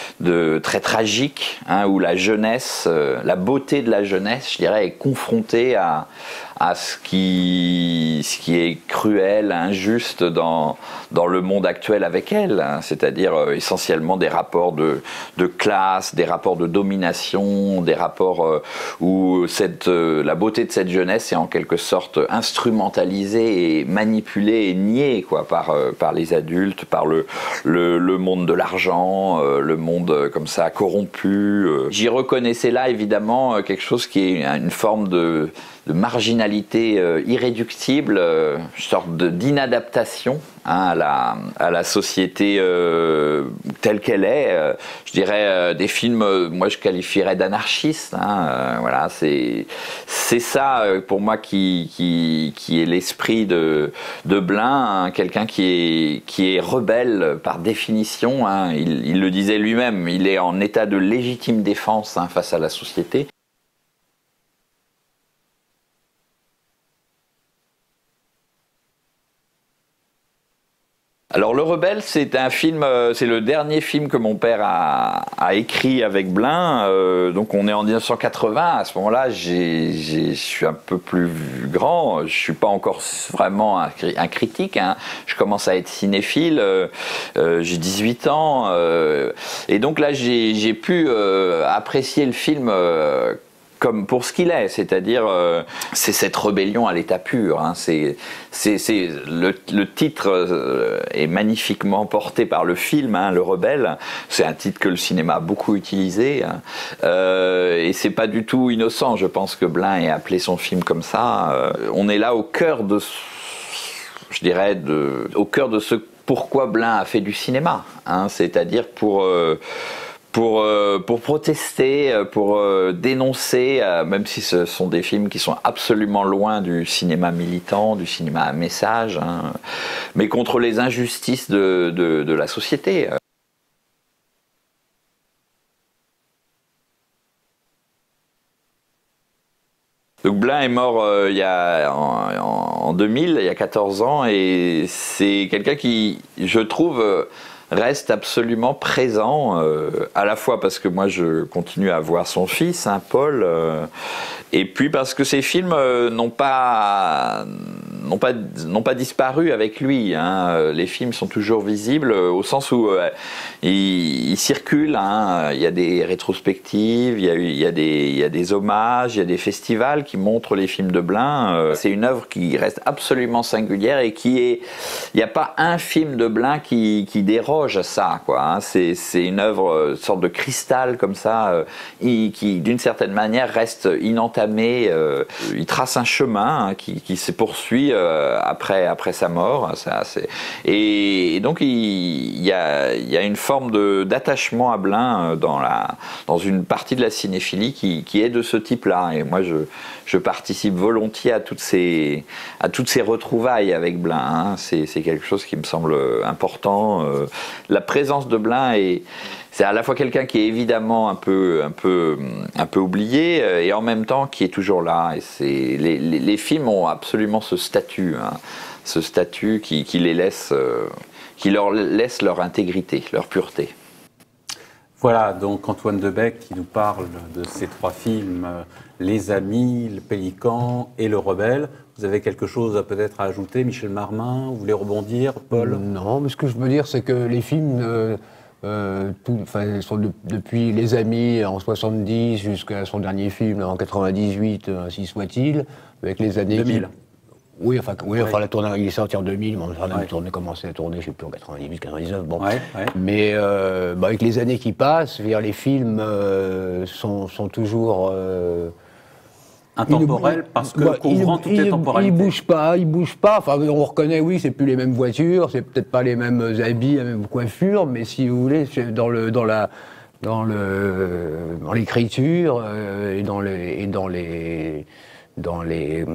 de très tragiques, hein, où la jeunesse, euh, la beauté de la jeunesse, je dirais, est confrontée à, à ce qui, ce qui est cruel, injuste dans, dans le monde actuel avec elle, hein, c'est-à-dire euh, essentiellement des rapports de, de classe, des rapports de domination, des rapports euh, où cette, euh, la beauté de cette jeunesse est en quelque sorte instrumentalisée et manipulée et niée, quoi, par, euh, par les adultes, par le, le, le monde de l'argent, euh, le monde euh, comme ça corrompu. Euh. J'y reconnaissais là évidemment quelque chose qui est une forme de de marginalité euh, irréductible, euh, une sorte d'inadaptation, hein, à, la, à la société euh, telle qu'elle est. Euh, je dirais euh, des films, euh, moi je qualifierais d'anarchistes. Hein, euh, voilà, c'est c'est ça euh, pour moi qui, qui, qui est l'esprit de, de Blin, hein, quelqu'un qui est, qui est rebelle par définition. Hein, il, il le disait lui-même, il est en état de légitime défense, hein, face à la société. Alors Le Rebelle, c'est un film, euh, c'est le dernier film que mon père a, a écrit avec Blin. Euh, donc on est en mille neuf cent quatre-vingts. À ce moment-là, j'ai, j'ai, je suis un peu plus grand. Je suis pas encore vraiment un, un critique. Hein. Je commence à être cinéphile. Euh, euh, j'ai dix-huit ans. Euh, et donc là, j'ai, j'ai pu euh, apprécier le film. Euh, Comme pour ce qu'il est, c'est-à-dire euh, c'est cette rébellion à l'état pur. Hein, c'est, c'est, c'est le, le titre euh, est magnifiquement porté par le film, hein, Le Rebelle. C'est un titre que le cinéma a beaucoup utilisé, hein, euh, et c'est pas du tout innocent. Je pense que Blin ait appelé son film comme ça. Euh, on est là au cœur de, je dirais, de, au cœur de ce pourquoi Blin a fait du cinéma. Hein, c'est-à-dire pour euh, Pour, euh, pour protester, pour euh, dénoncer, euh, même si ce sont des films qui sont absolument loin du cinéma militant, du cinéma à message, hein, mais contre les injustices de, de, de la société. Donc Blin est mort euh, il y a, en, en deux mille, il y a quatorze ans, et c'est quelqu'un qui, je trouve, euh, reste absolument présent, euh, à la fois parce que moi je continue à voir son fils, hein, Paul, euh, et puis parce que ces films euh, n'ont pas, n'ont pas, n'ont pas disparu avec lui. Hein. Les films sont toujours visibles euh, au sens où euh, ils, ils circulent. Hein. Il y a des rétrospectives, il y a, il y a des, il y a des hommages, il y a des festivals qui montrent les films de Blin. Euh, c'est une œuvre qui reste absolument singulière et qui est, il n'y a pas un film de Blin qui, qui déroge à ça, quoi. Hein. C'est, c'est une œuvre, une sorte de cristal comme ça, euh, qui d'une certaine manière reste inentamée. Euh, il trace un chemin, hein, qui, qui se poursuit euh, après, après sa mort. Ça, c'est... Et, et donc il, il, y a, il y a une forme de, d'attachement à Blin dans, la, dans une partie de la cinéphilie qui, qui est de ce type-là. Et moi je, je participe volontiers à toutes ces, à toutes ces retrouvailles avec Blin. Hein. C'est, c'est quelque chose qui me semble important. Euh, la présence de Blin est... C'est à la fois quelqu'un qui est évidemment un peu, un peu, un peu oublié et en même temps qui est toujours là. Et c'est, les, les, les films ont absolument ce statut, hein, ce statut qui, qui les laisse, euh, qui leur laisse leur intégrité, leur pureté. Voilà, donc Antoine Debec qui nous parle de ces trois films, Les Amis, Le Pélican et Le Rebelle. Vous avez quelque chose à peut-être à ajouter, Michel Marmin? Vous voulez rebondir, Paul? Non, mais ce que je veux dire, c'est que les films... Euh, Euh, tout, enfin, sont de, depuis Les Amis en soixante-dix jusqu'à son dernier film en quatre-vingt-dix-huit, ainsi soit-il, avec les années deux mille. Qui... Oui, enfin, oui, ouais. enfin la tournée, il est sorti en deux mille, mais on a ouais. tourné, commencé à tourner, je ne sais plus, en quatre-vingt-dix-huit, quatre-vingt-dix-neuf, bon. Ouais, ouais. Mais euh, bah, avec les années qui passent, je veux dire, les films euh, sont, sont toujours... Euh, intemporel, parce que bah, couvrant toutes les temporalités. Il ne bouge pas, il bouge pas. Enfin, on reconnaît, oui, c'est plus les mêmes voitures, c'est peut-être pas les mêmes habits, la même coiffure, mais si vous voulez, dans le, dans la, dans le, dans l'écriture euh, et dans les, et dans les, dans les,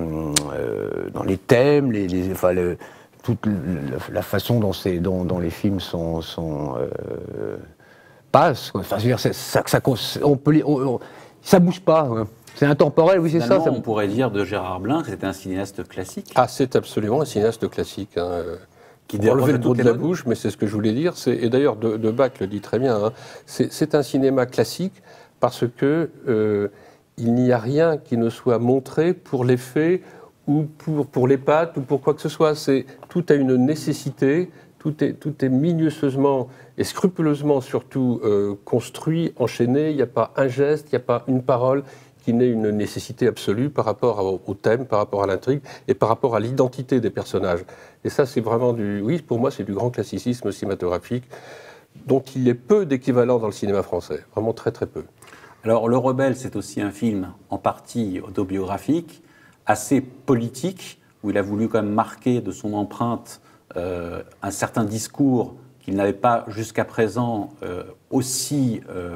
euh, dans les thèmes, les, les, enfin, le, toute le, la façon dont, c'est, dont, dont les films sont, sont euh, passent. Enfin, je veux dire, ça, ça, ça, on peut, on, on, ça bouge pas. Hein. C'est intemporel, oui, c'est ça, ça. On pourrait dire de Gérard Blin que c'était un cinéaste classique. Ah, c'est absolument un cinéaste classique. Hein. Qui déroge enlever le bout de la bouche, mais c'est ce que je voulais dire. C'est, et d'ailleurs, de, de Bach le dit très bien. Hein. C'est, c'est un cinéma classique parce que euh, il n'y a rien qui ne soit montré pour l'effet ou pour, pour les pattes ou pour quoi que ce soit. C'est, tout a une nécessité. Tout est, tout est minutieusement et scrupuleusement surtout euh, construit, enchaîné. Il n'y a pas un geste, il n'y a pas une parole qui n'ait une nécessité absolue par rapport au, au thème, par rapport à l'intrigue et par rapport à l'identité des personnages. Et ça, c'est vraiment du... Oui, pour moi, c'est du grand classicisme cinématographique dont il y a peu d'équivalent dans le cinéma français. Vraiment très, très peu. Alors, Le Rebelle, c'est aussi un film en partie autobiographique, assez politique, où il a voulu quand même marquer de son empreinte euh, un certain discours qu'il n'avait pas jusqu'à présent euh, aussi euh,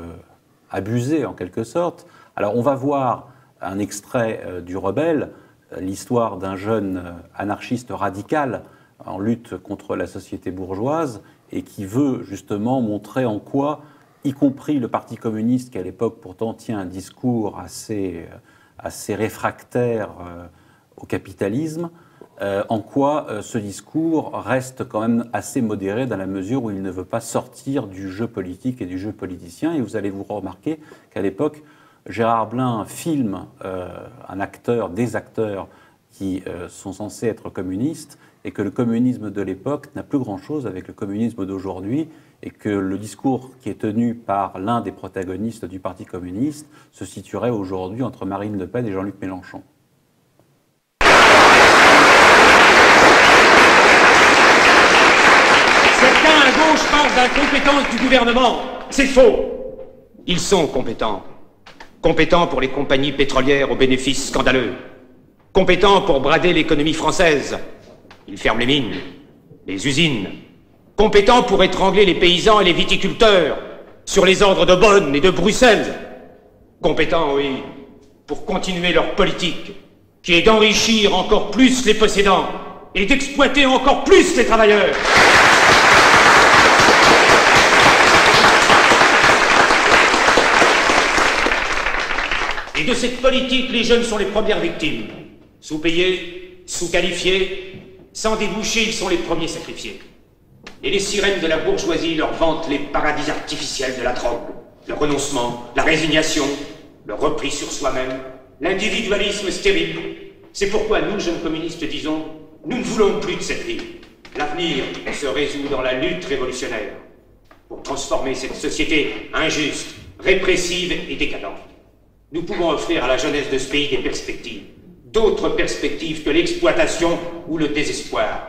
abusé, en quelque sorte. Alors, on va voir un extrait euh, du Rebelle, euh, l'histoire d'un jeune euh, anarchiste radical en lutte contre la société bourgeoise et qui veut justement montrer en quoi, y compris le Parti communiste, qui à l'époque pourtant tient un discours assez, euh, assez réfractaire euh, au capitalisme, euh, en quoi euh, ce discours reste quand même assez modéré dans la mesure où il ne veut pas sortir du jeu politique et du jeu politicien. Et vous allez vous remarquer qu'à l'époque, Gérard Blin filme euh, un acteur, des acteurs qui euh, sont censés être communistes, et que le communisme de l'époque n'a plus grand-chose avec le communisme d'aujourd'hui, et que le discours qui est tenu par l'un des protagonistes du Parti communiste se situerait aujourd'hui entre Marine Le Pen et Jean-Luc Mélenchon. Certains à gauche parlent d'incompétence du gouvernement. C'est faux. Ils sont compétents. Compétents pour les compagnies pétrolières aux bénéfices scandaleux. Compétents pour brader l'économie française. Ils ferment les mines, les usines. Compétents pour étrangler les paysans et les viticulteurs sur les ordres de Bonn et de Bruxelles. Compétents, oui, pour continuer leur politique, qui est d'enrichir encore plus les possédants et d'exploiter encore plus les travailleurs. Et de cette politique, les jeunes sont les premières victimes. Sous-payés, sous-qualifiés, sans débouchés, ils sont les premiers sacrifiés. Et les sirènes de la bourgeoisie leur vantent les paradis artificiels de la drogue, le renoncement, la résignation, le repli sur soi-même, l'individualisme stérile. C'est pourquoi nous, jeunes communistes, disons, nous ne voulons plus de cette vie. L'avenir se résout dans la lutte révolutionnaire pour transformer cette société injuste, répressive et décadente. Nous pouvons offrir à la jeunesse de ce pays des perspectives, d'autres perspectives que l'exploitation ou le désespoir.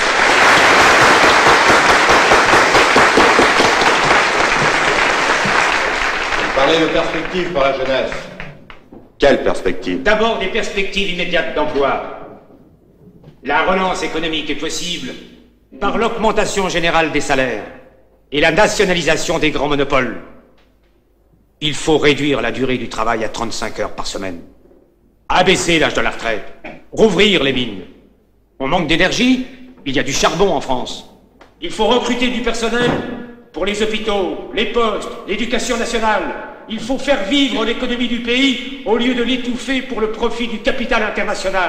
Vous parlez de perspectives pour la jeunesse. Quelle perspective? D'abord des perspectives immédiates d'emploi. La relance économique est possible par l'augmentation générale des salaires et la nationalisation des grands monopoles. Il faut réduire la durée du travail à trente-cinq heures par semaine. Abaisser l'âge de la retraite. Rouvrir les mines. On manque d'énergie, il y a du charbon en France. Il faut recruter du personnel pour les hôpitaux, les postes, l'éducation nationale. Il faut faire vivre l'économie du pays au lieu de l'étouffer pour le profit du capital international.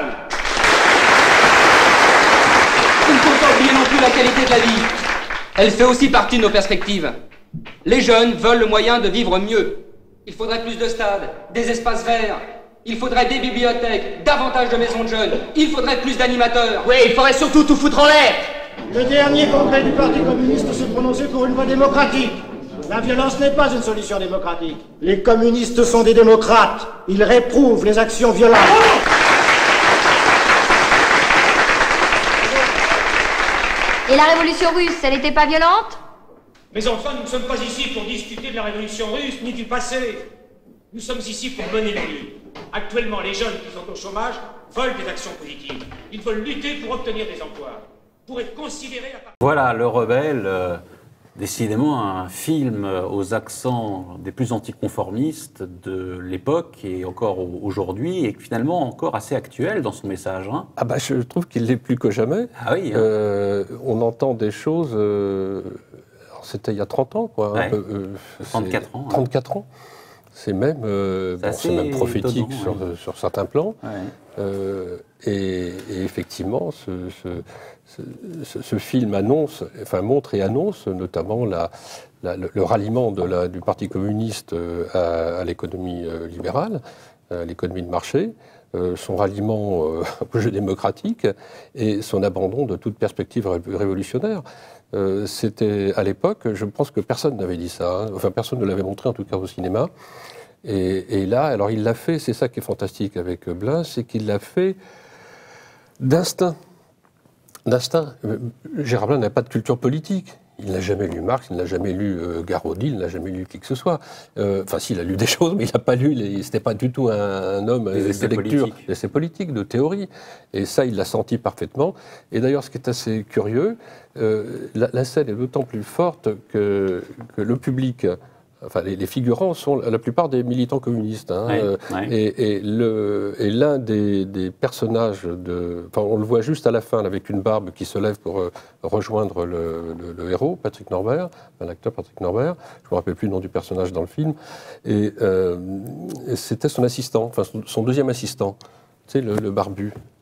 Il ne faut pas oublier non plus la qualité de la vie. Elle fait aussi partie de nos perspectives. Les jeunes veulent le moyen de vivre mieux. Il faudrait plus de stades, des espaces verts. Il faudrait des bibliothèques, davantage de maisons de jeunes. Il faudrait plus d'animateurs. Oui, il faudrait surtout tout foutre en l'air. Le dernier congrès du Parti communiste se prononçait pour une voie démocratique. La violence n'est pas une solution démocratique. Les communistes sont des démocrates. Ils réprouvent les actions violentes. Et la révolution russe, elle n'était pas violente? Mais enfin, nous ne sommes pas ici pour discuter de la révolution russe ni du passé. Nous sommes ici pour mener la vie. Actuellement, les jeunes qui sont au chômage veulent des actions positives. Ils veulent lutter pour obtenir des emplois, pour être considérés à part... Voilà, Le Rebelle, euh, décidément un film aux accents des plus anticonformistes de l'époque et encore aujourd'hui, et finalement encore assez actuel dans son message. Hein. Ah bah, je trouve qu'il l'est plus que jamais. Ah oui. Hein. Euh, on entend des choses... Euh, c'était il y a trente ans, quoi. Ouais. Un peu, euh, trente-quatre ans. trente-quatre ouais. ans. C'est même, euh, bon, c'est même prophétique étonnant, sur, ouais. sur certains plans. Ouais. Euh, et, et effectivement, ce, ce, ce, ce film annonce, enfin, montre et annonce notamment la, la, le, le ralliement de la, du Parti communiste à, à l'économie libérale, à l'économie de marché, euh, son ralliement euh, au jeu démocratique et son abandon de toute perspective ré révolutionnaire. Euh, C'était à l'époque, je pense que personne n'avait dit ça, hein. Enfin personne ne l'avait montré en tout cas au cinéma. Et, et là, alors il l'a fait, c'est ça qui est fantastique avec Blin, c'est qu'il l'a fait d'instinct. D'instinct. Gérard Blin n'a pas de culture politique. Il n'a jamais lu Marx, il n'a jamais lu euh, Garaudy, il n'a jamais lu qui que ce soit. Euh, enfin, si, il a lu des choses, mais il n'a pas lu, les... c'était pas du tout un, un homme des de lecture, d'essais politiques, de théorie. Et ça, il l'a senti parfaitement. Et d'ailleurs, ce qui est assez curieux, euh, la, la scène est d'autant plus forte que, que le public... Enfin, les, les figurants sont la plupart des militants communistes. Hein, ouais, euh, ouais. Et, et, le, et l'un des, des personnages, de, enfin, on le voit juste à la fin, avec une barbe qui se lève pour euh, rejoindre le, le, le héros, Patrick Norbert, l'acteur Patrick Norbert. Je ne me rappelle plus le nom du personnage dans le film. Et, euh, et c'était son assistant, enfin son, son deuxième assistant, tu sais, le, le barbu.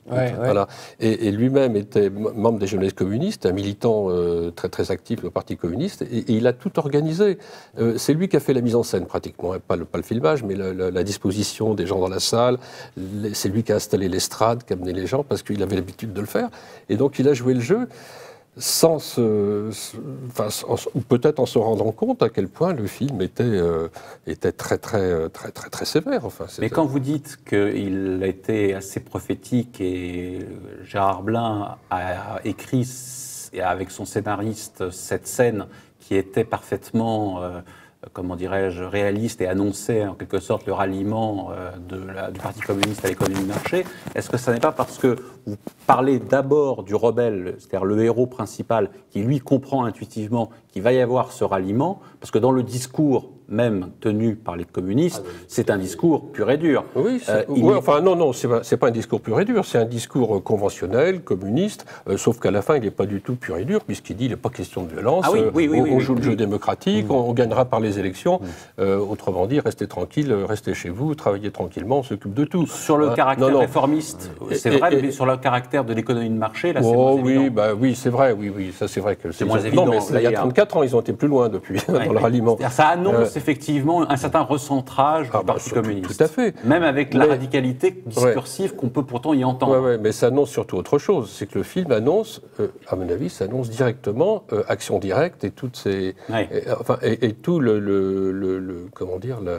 Ouais, voilà. ouais. Et, et lui-même était membre des jeunesses communistes, un militant euh, très très actif au Parti communiste, et, et il a tout organisé. Euh, c'est lui qui a fait la mise en scène pratiquement, hein, pas, le, pas le filmage, mais la, la, la disposition des gens dans la salle. Les, c'est lui qui a installé l'estrade, qui a amené les gens, parce qu'il avait l'habitude de le faire. Et donc il a joué le jeu sans se, enfin, ou peut-être en se rendant compte à quel point le film était, euh, était très, très, très, très, très sévère. Enfin, mais quand vous dites qu'il a été assez prophétique et Gérard Blin a écrit avec son scénariste cette scène qui était parfaitement, euh, comment dirais-je, réaliste et annonçait en quelque sorte le ralliement euh, de la, du Parti communiste à l'économie de marché, est-ce que ça n'est pas parce que vous parlez d'abord du rebelle, c'est-à-dire le héros principal, qui lui comprend intuitivement qu'il va y avoir ce ralliement, parce que dans le discours même tenu par les communistes, ah oui, c'est un discours pur et dur. Oui, euh, ouais, est... enfin non, non, c'est pas, c'est pas un discours pur et dur, c'est un discours conventionnel, communiste, euh, sauf qu'à la fin, il n'est pas du tout pur et dur, puisqu'il dit qu'il n'est pas question de violence, ah oui, oui, oui, on, oui, on oui, joue oui, le jeu oui. démocratique, mmh. on, on gagnera par les élections, mmh. euh, autrement dit, restez tranquille, restez chez vous, travaillez tranquillement, on s'occupe de tout. Sur le hein, caractère non, non. réformiste, c'est et, vrai, et, mais sur le caractère de l'économie de marché, là, oh, c'est moins oui, évident. Bah, oui, c'est vrai, oui, oui, ça c'est vrai que c'est, c'est moins évident. Non, mais il y a trente-quatre ans, ils ont été plus loin depuis, ouais, dans le ralliement. Ça annonce euh, effectivement un certain recentrage ah du Parti bah, communiste. Tout à fait. Même avec la mais, radicalité discursive ouais. qu'on peut pourtant y entendre. Oui, ouais, mais ça annonce surtout autre chose. C'est que le film annonce, euh, à mon avis, ça annonce directement euh, Action Directe et toutes ces, ouais. et, enfin, et, et tout le, le, le, le comment dire, le,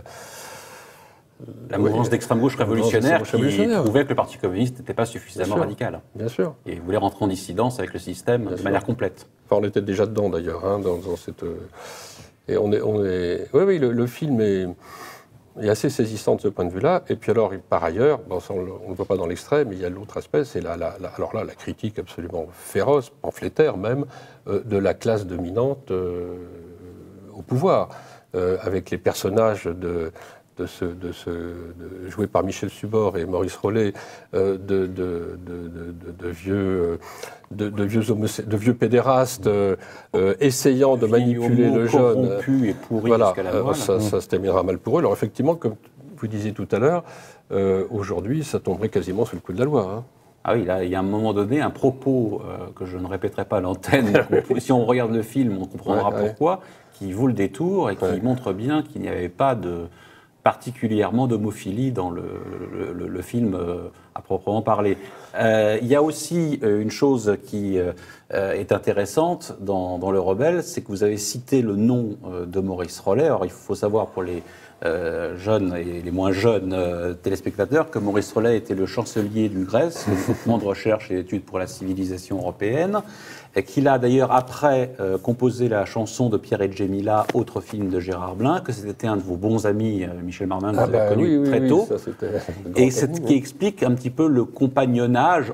la mouvance ouais, d'extrême gauche révolutionnaire qui révolutionnaire. trouvait que le Parti communiste n'était pas suffisamment Bien radical. Bien sûr. Et voulait rentrer en dissidence avec le système Bien de sûr. manière complète. Enfin, on était déjà dedans d'ailleurs, hein, dans, dans cette. Euh, et on est, on est. Oui, oui, le, le film est. est assez saisissant de ce point de vue-là. Et puis alors, par ailleurs, bon, ça, on ne le voit pas dans l'extrait, mais il y a l'autre aspect, c'est la, la, la, alors là, la critique absolument féroce, pamphlétaire même, euh, de la classe dominante euh, au pouvoir, euh, avec les personnages de... De ce, de ce, de, joué par Michel Subor et Maurice Rollet, euh, de, de, de, de, de vieux, de, de vieux, homose- de vieux pédérastes euh, euh, essayant de manipuler le jeune. Corrompu et pourri voilà, jusqu'à la moelle. Euh, ça, ça se terminera mal pour eux. Alors effectivement, comme vous disiez tout à l'heure, euh, aujourd'hui, ça tomberait quasiment sous le coup de la loi. Hein. Ah oui, là, il y a un moment donné, un propos euh, que je ne répéterai pas à l'antenne, si on regarde le film, on comprendra ouais, pourquoi, ouais. qui vaut le détour et qui ouais. montre bien qu'il n'y avait pas de... particulièrement d'homophilie dans le, le, le, le film euh, à proprement parler. Euh, il y a aussi euh, une chose qui euh, est intéressante dans, dans Le Rebelle, c'est que vous avez cité le nom euh, de Maurice Rollet. Alors il faut savoir pour les euh, jeunes et les moins jeunes euh, téléspectateurs que Maurice Rollet était le chancelier du Grèce, le groupement de recherche et d'études pour la civilisation européenne, et qu'il a d'ailleurs après euh, composé la chanson de Pierre et Djemila, autre film de Gérard Blin, que c'était un de vos bons amis, euh, Michel Marmin, que ah vous bah, avez connu oui, très oui, tôt, oui, ça, et c'est ce qui explique un petit peu le compagnonnage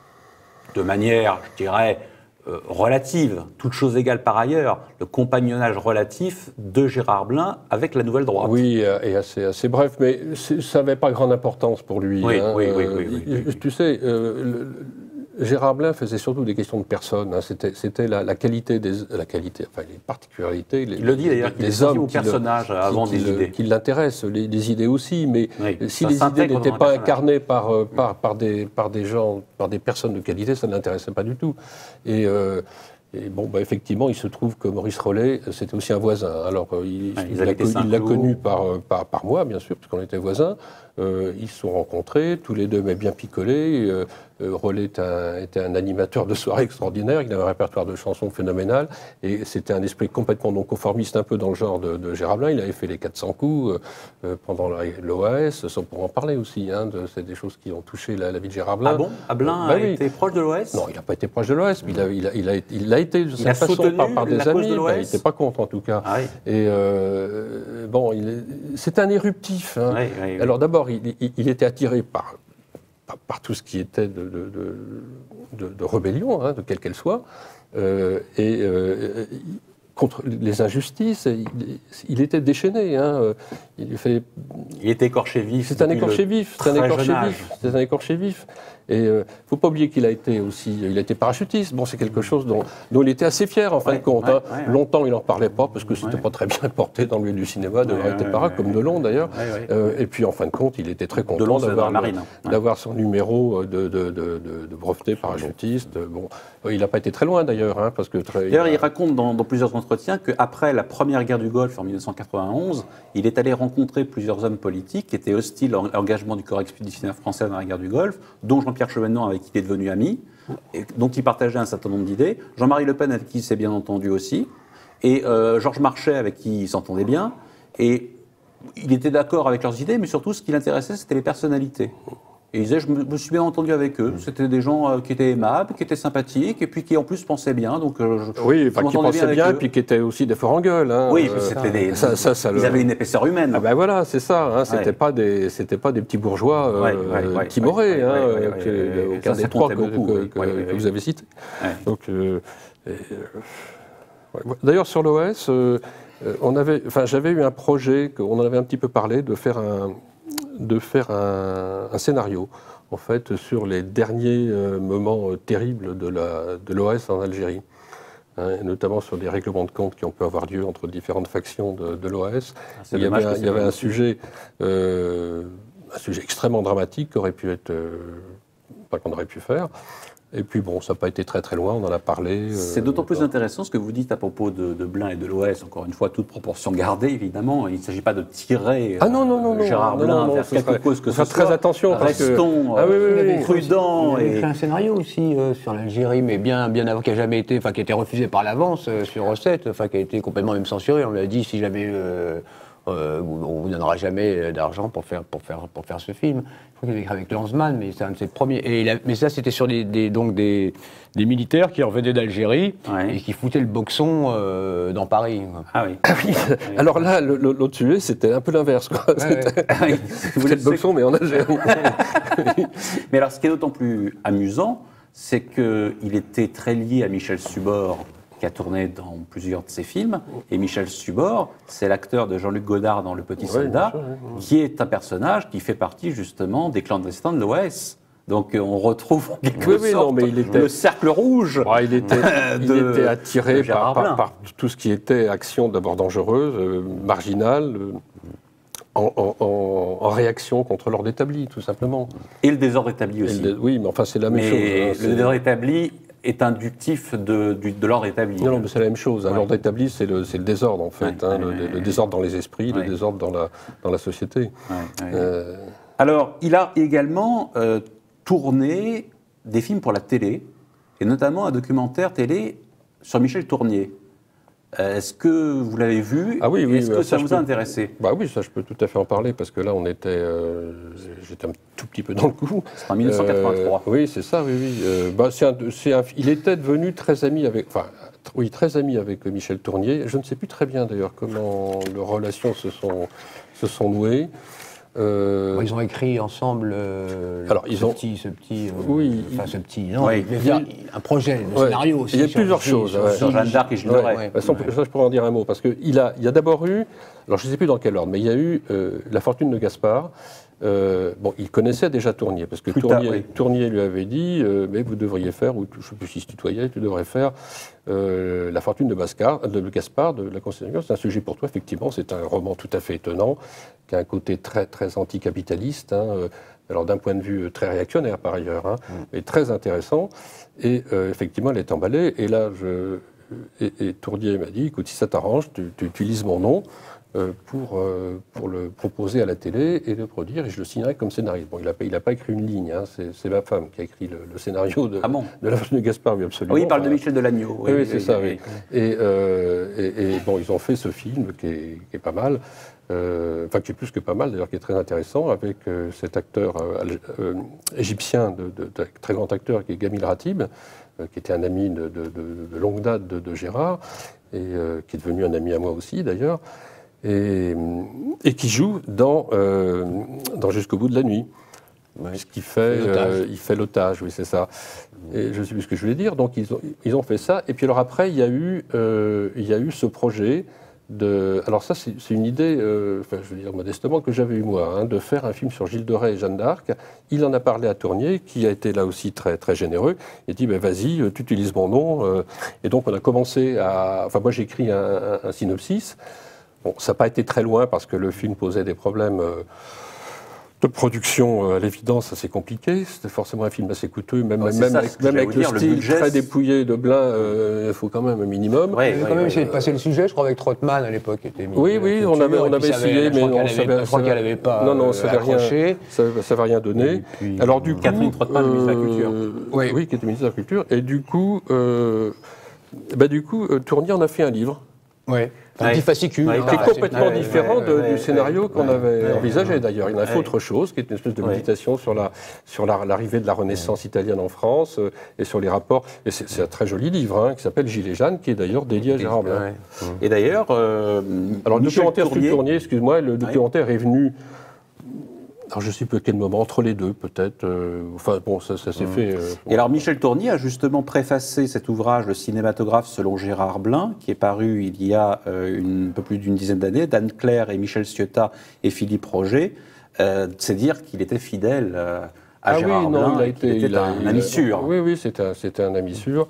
de manière, je dirais, euh, relative, toute chose égale par ailleurs, le compagnonnage relatif de Gérard Blin avec la Nouvelle Droite. Oui, et assez, assez bref, mais ça n'avait pas grande importance pour lui. Oui, hein. oui, oui, oui, oui, oui, oui. Tu sais, euh, le, Gérard Blin faisait surtout des questions de personnes. Hein. C'était, c'était la, la qualité des, la qualité, enfin les particularités. Les, il le dit d'ailleurs, des hommes aux personnages le, avant qui, des qui idées, le, qui l'intéressent, les, les idées aussi. Mais oui, si les idées n'étaient pas incarnées par, euh, par, par des, par des gens, par des personnes de qualité, ça ne l'intéressait pas du tout. Et euh, Et bon, bah, effectivement, il se trouve que Maurice Rollet, c'était aussi un voisin. Alors, il, ouais, il, l'a, il l'a connu par, par, par moi, bien sûr, puisqu'on était voisins. Euh, ils se sont rencontrés, tous les deux mais bien picolés. Euh, euh, Rollet était un, était un animateur de soirée extraordinaire, il avait un répertoire de chansons phénoménal, et c'était un esprit complètement non conformiste, un peu dans le genre de, de Gérard Blin. Il avait fait les quatre cents coups euh, pendant l'O A S, sans pour en parler aussi. Hein, de, c'est des choses qui ont touché la, la vie de Gérard Blin. Ah bon ah, Blin euh, bah, a oui. été proche de l'O A S ? Non, il n'a pas été proche de l'O A S, mais il a, il a, il a, il a été de il sa a façon par, par des amis. De bah, il n'était pas contre, en tout cas. Ah, oui. Et euh, bon, il est, c'est un éruptif. Hein. Oui, oui, oui. Alors d'abord, il, il, il était attiré par, par, par tout ce qui était de, de, de, de, de rébellion, hein, de quelle qu'elle soit, euh, et euh, contre les injustices. Il, il était déchaîné. Hein. il lui fallait... Il était écorché vif. C'est un écorché vif, c'est un écorché vif, c'est un écorché vif. Et il euh, ne faut pas oublier qu'il a été aussi, il a été parachutiste. Bon, c'est quelque chose dont, dont il était assez fier en fin ouais, de compte. Ouais, hein. ouais, ouais. Longtemps, il n'en parlait pas parce que c'était ouais. pas très bien porté dans le milieu du cinéma de ouais, été ouais, para, ouais, comme ouais. Delon d'ailleurs. Ouais, ouais. Euh, et puis en fin de compte, il était très content Delon, d'avoir, marine, ouais. d'avoir son numéro de, de, de, de, de breveté parachutiste. Bon, il n'a pas été très loin d'ailleurs, hein, parce que très, d'ailleurs, il, a... il raconte dans, dans plusieurs entretiens qu'après la première guerre du Golfe en mille neuf cent quatre-vingt-onze, il est allé rencontrer plusieurs hommes politiques qui étaient hostiles à l'engagement du corps expéditionnaire français dans la guerre du Golfe, dont Jean-Pierre Chevènement, avec qui il est devenu ami, et dont il partageait un certain nombre d'idées, Jean-Marie Le Pen, avec qui il s'est bien entendu aussi, et euh, Georges Marchais, avec qui il s'entendait bien, et il était d'accord avec leurs idées, mais surtout, ce qui l'intéressait, c'était les personnalités. Et il disait, je me, me suis bien entendu avec eux. C'était des gens euh, qui étaient aimables, qui étaient sympathiques, et puis qui en plus pensaient bien. Donc, euh, je, oui, enfin, je qui pensaient bien, bien et puis qui étaient aussi des forts en gueule. Hein. Oui, euh, c'était des, ça, ça, ça, ils le... avaient une épaisseur humaine. Ah ben voilà, c'est ça. Hein, c'était ouais. pas des, c'était pas des petits bourgeois euh, ouais, ouais, ouais, timorés, ouais, hein, ouais, ouais, que, ouais, aucun ça, des trois que, beaucoup, que, que, ouais, que ouais. vous avez cités. Ouais. Donc, euh, euh, ouais. D'ailleurs, sur l'O S, euh, on avait, enfin, j'avais eu un projet, on en avait un petit peu parlé, de faire un, de faire un, un scénario. En fait, sur les derniers euh, moments euh, terribles de l'O S en Algérie, hein, notamment sur des règlements de compte qui ont pu avoir lieu entre différentes factions de, de l'O S. Ah, il y avait un, il y avait un sujet, euh, un sujet extrêmement dramatique qui aurait pu être, euh, pas qu'on aurait pu faire. Et puis bon, ça n'a pas été très très loin, on en a parlé. C'est euh, d'autant plus intéressant ce que vous dites à propos de, de Blin et de l'O S, encore une fois, toute proportion gardée, évidemment. Il ne s'agit pas de tirer ah non, non, non, euh, Gérard non, Blin non, non, vers quelque serait, cause que ce soit. Très attention. Restons que... ah, oui, oui, oui, prudents. Il y a et... un scénario aussi euh, sur l'Algérie, mais bien, bien avant, qui n'a jamais été, enfin qui a été refusé par l'avance euh, sur recette, enfin qui a été complètement même censuré. On lui a dit, si jamais... Euh, Euh, on vous donnera jamais d'argent pour faire, pour, faire, pour faire ce film. Je crois qu'il avait écrit avec Lanzmann, mais c'est un de ses premiers. Et il a, mais ça, c'était sur des, des, donc des, des militaires qui revenaient d'Algérie ouais. et qui foutaient le boxon euh, dans Paris. Ah oui. Ah oui. Alors là, l'autre sujet, c'était un peu l'inverse. Ouais, c'était ouais. le boxon, mais en Algérie. Mais alors, ce qui est d'autant plus amusant, c'est qu'il était très lié à Michel Subor, qui a tourné dans plusieurs de ses films. Et Michel Subor, c'est l'acteur de Jean-Luc Godard dans Le Petit Soldat, ouais, sûr, qui est un personnage qui fait partie justement des clandestins de l'O S. Donc on retrouve en quelque oui, oui, sorte non, mais il était... le cercle rouge. Ouais, il, était, de, il était attiré par, par, par tout ce qui était action d'abord dangereuse, euh, marginale, euh, en, en, en, en réaction contre l'ordre établi, tout simplement. Et le désordre établi aussi. Le, oui, mais enfin c'est la même mais chose. Hein, le désordre établi est inductif de, de, de l'ordre établi. Non, non, mais c'est la même chose. Ouais. L'ordre établi, c'est le, le désordre, en fait. Ouais, hein, ouais, le, ouais, le désordre dans les esprits, ouais. le désordre dans la, dans la société. Ouais, ouais. Euh... Alors, il a également euh, tourné des films pour la télé, et notamment un documentaire télé sur Michel Tournier. Euh, Est-ce que vous l'avez vu? Ah oui, oui. Est-ce que ça, ça vous peux... a intéressé? Bah oui, ça je peux tout à fait en parler, parce que là, on était... Euh, j'étais un tout petit peu dans le coup. C'est en mille neuf cent quatre-vingt-trois. Euh, oui, c'est ça, oui, oui. Euh, bah, c'est un, c'est un, il était devenu très ami avec... Enfin, oui, très ami avec Michel Tournier. Je ne sais plus très bien, d'ailleurs, comment leurs relations se sont, se sont nouées. Euh... Bon, ils ont écrit ensemble euh, Alors, ce, ils ont... petit, ce petit, euh, oui, enfin ce petit, non, oui. il dire, un projet, un ouais. scénario aussi. Il y a plusieurs choses. Sur, ouais. sur Jeanne d'Arc et Gilles de Rais. Ouais. Ouais. Ça, ça, je pourrais en dire un mot, parce qu'il a, il y a d'abord eu, alors je ne sais plus dans quel ordre, mais il y a eu euh, La Fortune de Gaspard. Euh, bon, il connaissait déjà Tournier, parce que Tournier, oui. Tournier lui avait dit, euh, mais vous devriez faire, ou je ne sais plus si se tutoyait, tu devrais faire euh, La Fortune de, Bascar, de Gaspard, de la Constitution. C'est un sujet pour toi, effectivement, c'est un roman tout à fait étonnant, qui a un côté très, très anticapitaliste, hein, euh, alors d'un point de vue très réactionnaire par ailleurs, hein, mm. mais très intéressant, et euh, effectivement, elle est emballée, et là, je, et, et Tournier m'a dit, écoute, si ça t'arrange, tu, tu utilises mon nom, Pour, euh, pour le proposer à la télé et le produire, et je le signerai comme scénariste. Bon, il n'a pas, il a pas écrit une ligne, hein, c'est, c'est ma femme qui a écrit le, le scénario de, ah bon de La Fortune de Gaspard, oui, absolument. Oui, il parle enfin, de Michel Delagneau. Oui, oui, oui c'est oui, ça, oui. oui. Et, euh, et, et bon, ils ont fait ce film qui est, qui est pas mal, euh, enfin qui est plus que pas mal, d'ailleurs, qui est très intéressant, avec euh, cet acteur euh, euh, égyptien, de, de, de, très grand acteur, qui est Gamil Ratib, euh, qui était un ami de, de, de, de longue date de, de Gérard, et euh, qui est devenu un ami à moi aussi, d'ailleurs. Et, et qui joue dans, euh, dans Jusqu'au bout de la nuit. Ouais. Ce qui fait, euh, il fait l'otage, oui, c'est ça. Et je ne sais plus ce que je voulais dire. Donc, ils ont, ils ont fait ça. Et puis, alors après, il y a eu, euh, il y a eu ce projet de... Alors ça, c'est une idée, euh, enfin, je veux dire modestement, que j'avais eu moi, hein, de faire un film sur Gilles de Rais et Jeanne d'Arc. Il en a parlé à Tournier, qui a été là aussi très, très généreux. Il dit, ben, vas-y, tu utilises mon nom. Euh, et donc, on a commencé à... Enfin, moi, j'ai écrit un, un, un synopsis. Bon, ça n'a pas été très loin, parce que le film posait des problèmes... Euh, de production, à l'évidence, assez compliqué. C'était forcément un film assez coûteux, même, ouais, même ça, avec, même avec le dire, style le budget, très dépouillé de Blin, euh, il faut quand même un minimum. Ouais, on a quand même ouais, essayé ouais, de passer le sujet, je crois, avec Trottmann à l'époque. Oui, oui, on avait, on avait essayé, mais on savait, je crois qu'elle n'avait pas non, non, ça n'avait rien, ça, ça avait rien donné. Puis, Alors du coup, Catherine Trottmann, euh, ministre de la Culture. Oui, oui, qui était ministre de la Culture. Et du coup, euh, bah, du coup, Tournier en a fait un livre. Oui. Un petit fascicule. Ouais, qui est complètement ouais, différent ouais, de, ouais, du scénario ouais, qu'on ouais, avait ouais, envisagé d'ailleurs. Il en a fait ouais. autre chose, qui est une espèce de méditation ouais. sur la sur l'arrivée la, de la Renaissance ouais. italienne en France euh, et sur les rapports. Et c'est un très joli livre hein, qui s'appelle Gilles et Jeanne, qui est d'ailleurs dédié à Gérard Blin. Ouais. Et d'ailleurs, euh, alors le Michel documentaire Tournier, sur Tournier, excuse-moi, le documentaire ouais. est venu. Alors je ne sais plus à quel moment, entre les deux peut-être. Euh, enfin bon, ça, ça s'est mmh. fait. Euh, et alors Michel Tournier a justement préfacé cet ouvrage, Le cinématographe selon Gérard Blin, qui est paru il y a euh, une, un peu plus d'une dizaine d'années, d'Anne Claire et Michel Ciotat et Philippe Roger. Euh, C'est dire qu'il était fidèle euh, à ah Gérard oui, Blin, non, il a été, il était il a, un il a, ami sûr. Oui, oui, c'était un, un ami sûr.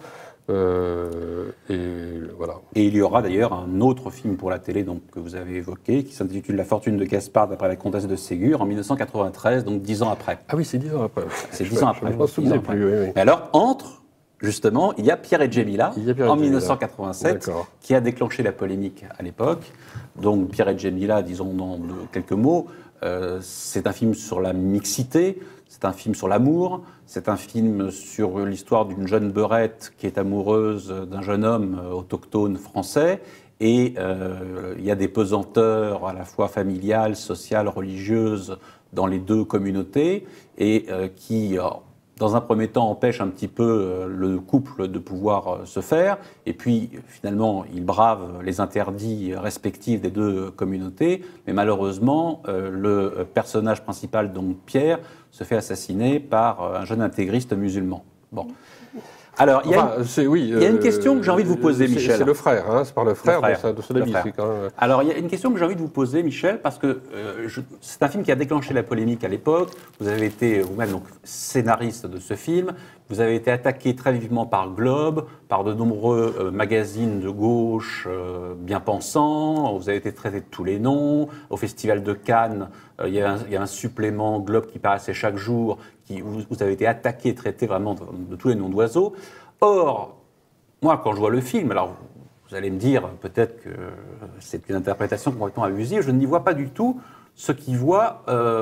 Euh, et voilà. Et il y aura d'ailleurs un autre film pour la télé donc, que vous avez évoqué, qui s'intitule La fortune de Gaspard d'après la comtesse de Ségur, en mille neuf cent quatre-vingt-treize, donc dix ans après. Ah oui, c'est dix ans après. C'est dix ans après. Je ne m'en souvenais plus, oui, oui. Mais alors, entre, justement, il y a Pierre et Djemila, Pierre en mille neuf cent quatre-vingt-sept, qui a déclenché la polémique à l'époque. Donc, Pierre et Djemila, disons dans quelques mots, euh, c'est un film sur la mixité, c'est un film sur l'amour, c'est un film sur l'histoire d'une jeune beurette qui est amoureuse d'un jeune homme autochtone français. Et euh, il y a des pesanteurs à la fois familiales, sociales, religieuses dans les deux communautés et euh, qui, euh, dans un premier temps, empêchent un petit peu euh, le couple de pouvoir euh, se faire. Et puis, finalement, ils bravent les interdits respectifs des deux communautés. Mais malheureusement, euh, le personnage principal, donc Pierre, se fait assassiner par euh, un jeune intégriste musulman. Bon. Alors, il y, enfin, oui, il y a une question que j'ai envie de vous poser, Michel. C'est le frère, hein, c'est par le frère, le frère de son ami. Quand même... Alors, il y a une question que j'ai envie de vous poser, Michel, parce que euh, c'est un film qui a déclenché la polémique à l'époque. Vous avez été vous-même donc scénariste de ce film. Vous avez été attaqué très vivement par Globe, par de nombreux euh, magazines de gauche euh, bien pensants. Vous avez été traité de tous les noms. Au Festival de Cannes, euh, il, y a un, il y a un supplément Globe qui paraissait chaque jour. Qui, vous, vous avez été attaqué, traité vraiment de, de tous les noms d'oiseaux. Or, moi, quand je vois le film, alors vous allez me dire peut-être que c'est une interprétation complètement abusive, je n'y vois pas du tout ce qu'il voit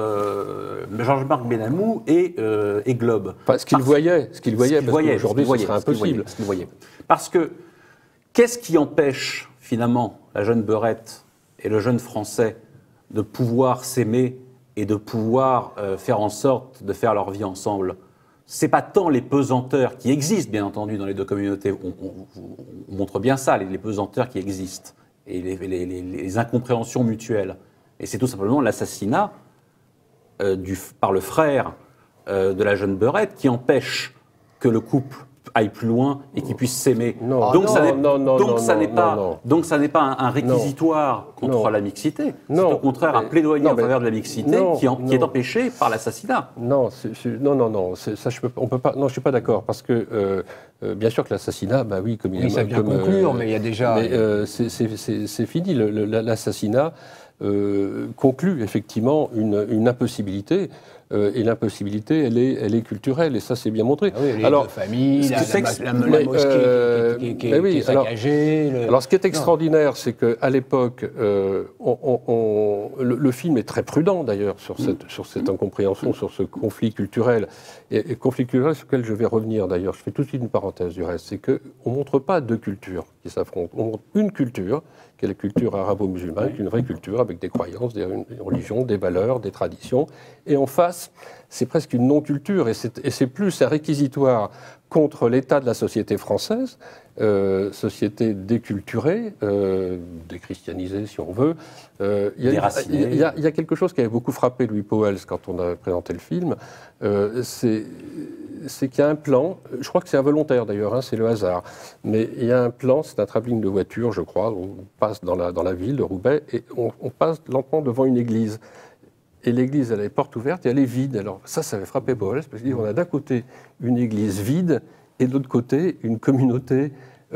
euh, Georges-Marc Benamou et, euh, et Globe. Enfin, ce qu'il voyait, ce qu'il voyait, qu parce qu'aujourd'hui, ce serait impossible. Ce qu'il voyait. Parce que, qu'est-ce qui empêche, finalement, la jeune beurette et le jeune Français de pouvoir s'aimer et de pouvoir euh, faire en sorte de faire leur vie ensemble? C'est pas tant les pesanteurs qui existent, bien entendu, dans les deux communautés. On, on, on montre bien ça, les, les pesanteurs qui existent et les, les, les, les incompréhensions mutuelles. Et c'est tout simplement l'assassinat euh, par le frère euh, de la jeune beurette qui empêche que le couple aille plus loin et qu'ils puissent s'aimer. Donc ça n'est pas, donc ça n'est pas un, un réquisitoire non. contre non. la mixité. C'est au contraire un plaidoyer non, en faveur de la mixité non, qui, en, qui est empêché par l'assassinat. Non, non, non, non. Ça, je peux, on peut pas. Non, je suis pas d'accord parce que euh, euh, bien sûr que l'assassinat, bah oui, comme il oui, est ça vient comme, conclure, euh, mais il y a déjà. Mais euh, c'est fini. L'assassinat euh, conclut effectivement une, une impossibilité. Euh, et l'impossibilité, elle est, elle est culturelle, et ça, c'est bien montré. Ah oui, les alors, deux familles, la, la, la, la, la mosquée euh, qui, qui, qui, qui, oui, qui est saccagée. Alors, le... alors, ce qui est extraordinaire, c'est qu'à l'époque, euh, on, on, on, le, le film est très prudent, d'ailleurs, sur cette, mmh. sur cette incompréhension, sur ce conflit culturel. Et, et conflit culturel sur lequel je vais revenir, d'ailleurs. Je fais tout de suite une parenthèse du reste. C'est qu'on ne montre pas deux cultures qui s'affrontent. On montre une culture, qui est la culture arabo-musulmane, qui est une vraie culture, avec des croyances, des religions, des valeurs, des traditions. Et en face, c'est presque une non-culture, et c'est plus un réquisitoire contre l'état de la société française, euh, société déculturée, euh, déchristianisée si on veut. Euh, il, y a, il, y a, il y a quelque chose qui avait beaucoup frappé Louis Pauwels quand on a présenté le film, euh, c'est c'est qu'il y a un plan, je crois que c'est involontaire d'ailleurs, hein, c'est le hasard, mais il y a un plan, c'est un travelling de voiture, je crois, on passe dans la, dans la ville de Roubaix et on, on passe lentement devant une église. Et l'église, elle a les portes ouvertes et elle est vide. Alors ça, ça avait frappé Powell, parce qu'on a d'un côté une église vide et de l'autre côté une communauté